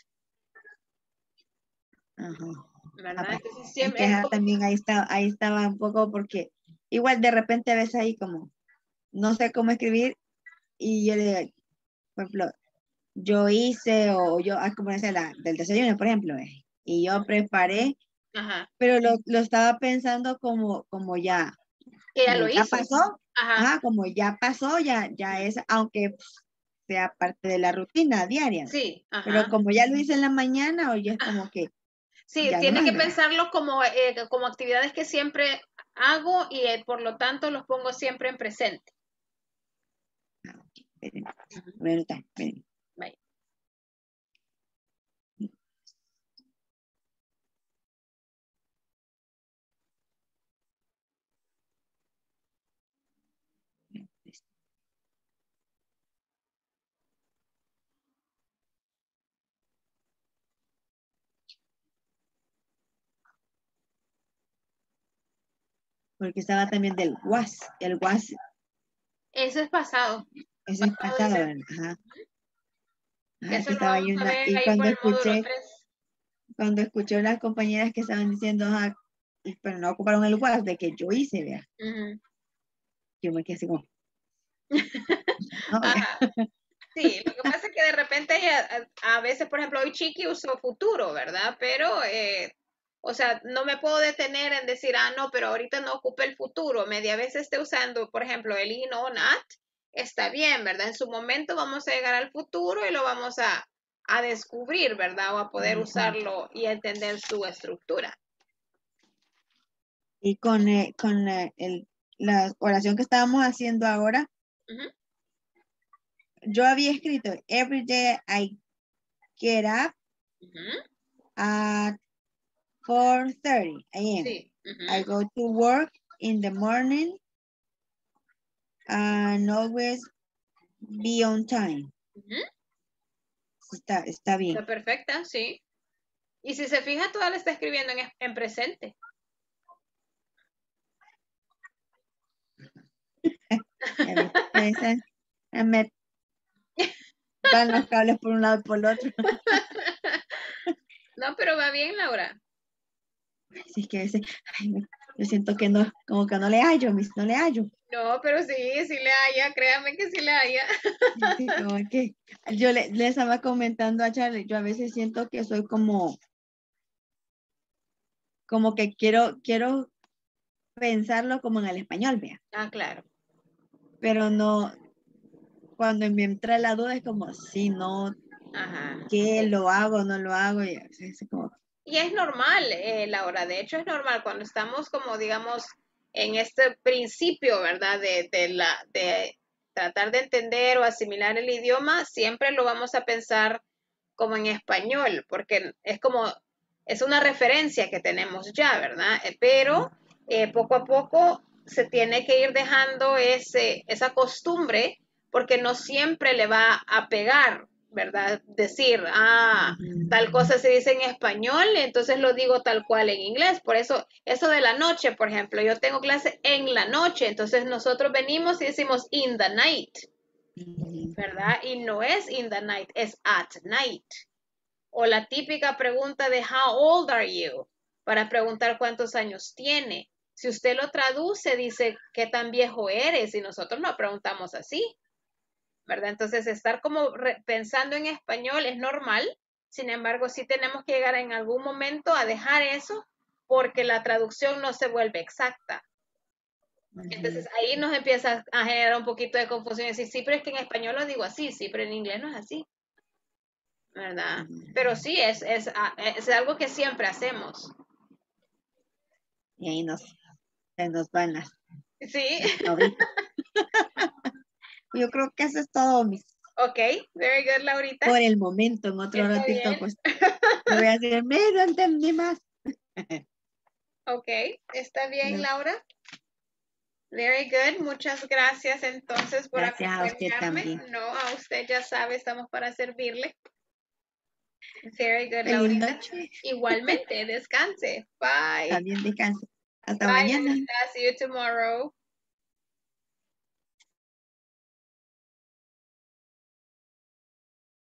Ajá. ¿Verdad? Entonces, siempre es que también ahí estaba un poco porque igual de repente ves ahí como no sé cómo escribir y yo le digo, por ejemplo, yo hice o yo, como decía del desayuno, por ejemplo, y yo preparé, pero lo estaba pensando como ya. Que ya lo ya hizo. pasó, como ya pasó, ya es, aunque sea parte de la rutina diaria. Sí, pero como ya lo hice en la mañana, o ya es como que. Sí, tiene que pensarlo como actividades que siempre hago y por lo tanto los pongo siempre en presente. Bye. Porque estaba también del was, el was. Eso es pasado. Eso es pasado, ¿verdad? Ajá. Eso estaba lo vamos a ver y ahí cuando por el módulo 3. Cuando escuché las compañeras que estaban diciendo, pero no ocuparon el was de que yo hice, vea. Yo me quedé así como. Sí, lo que pasa es que de repente a veces, por ejemplo, hoy Chiqui usó futuro, ¿verdad? Pero, o sea, no me puedo detener en decir, no, pero ahorita no ocupe el futuro. Media vez esté usando, por ejemplo, el in o not, está bien, ¿verdad? En su momento vamos a llegar al futuro y lo vamos a a descubrir, ¿verdad? O a poder usarlo y entender su estructura. Y con la oración que estábamos haciendo ahora, yo había escrito, every day I get up at 4:30 a.m. Sí. I go to work in the morning and always be on time. Está bien. Está perfecta, sí. Y si se fija, toda la está escribiendo en presente. Me van los cables por un lado y por el otro. No, pero va bien, Laura. Sí, es que a veces, yo siento que no, como que no le hallo, no le hallo. No, pero sí le haya, créame que sí le haya. Sí, como que yo le estaba comentando a Charlie, yo a veces siento que soy como que quiero pensarlo como en el español, vea. Ah, claro. Pero no, cuando me entra la duda es como, si no, ¿qué lo hago, no lo hago? Y es como... Y es normal, Laura, de hecho es normal cuando estamos como, digamos, en este principio, ¿verdad? De tratar de entender o asimilar el idioma, siempre lo vamos a pensar como en español, porque es una referencia que tenemos ya, ¿verdad? Pero poco a poco se tiene que ir dejando esa costumbre, porque no siempre le va a pegar, ¿verdad? Decir, tal cosa se dice en español, entonces lo digo tal cual en inglés. Por eso de la noche, por ejemplo, yo tengo clase en la noche, entonces nosotros venimos y decimos in the night, ¿verdad? Y no es in the night, es at night. O la típica pregunta de how old are you, para preguntar cuántos años tiene. Si usted lo traduce, dice qué tan viejo eres, y nosotros no preguntamos así, ¿verdad? Entonces, estar como pensando en español es normal. Sin embargo, sí tenemos que llegar en algún momento a dejar eso, porque la traducción no se vuelve exacta. Entonces, ahí nos empieza a generar un poquito de confusión. Y decir, sí, pero es que en español lo digo así, sí, pero en inglés no es así, ¿verdad? Pero sí, es algo que siempre hacemos. Y ahí se nos van las... Sí. Yo creo que eso es todo, mis. Ok, very good, Laurita. Por el momento, en otro ratito, pues, le voy a decir, no entendí más. Ok, está bien, Laura. Very good, muchas gracias entonces por acompañarme. A usted también. No, a usted ya sabe, estamos para servirle. Very good, Feliz Laurita. noche. Igualmente, descanse. Bye. También descanse. Hasta Bye, mañana. Laurita. See you tomorrow.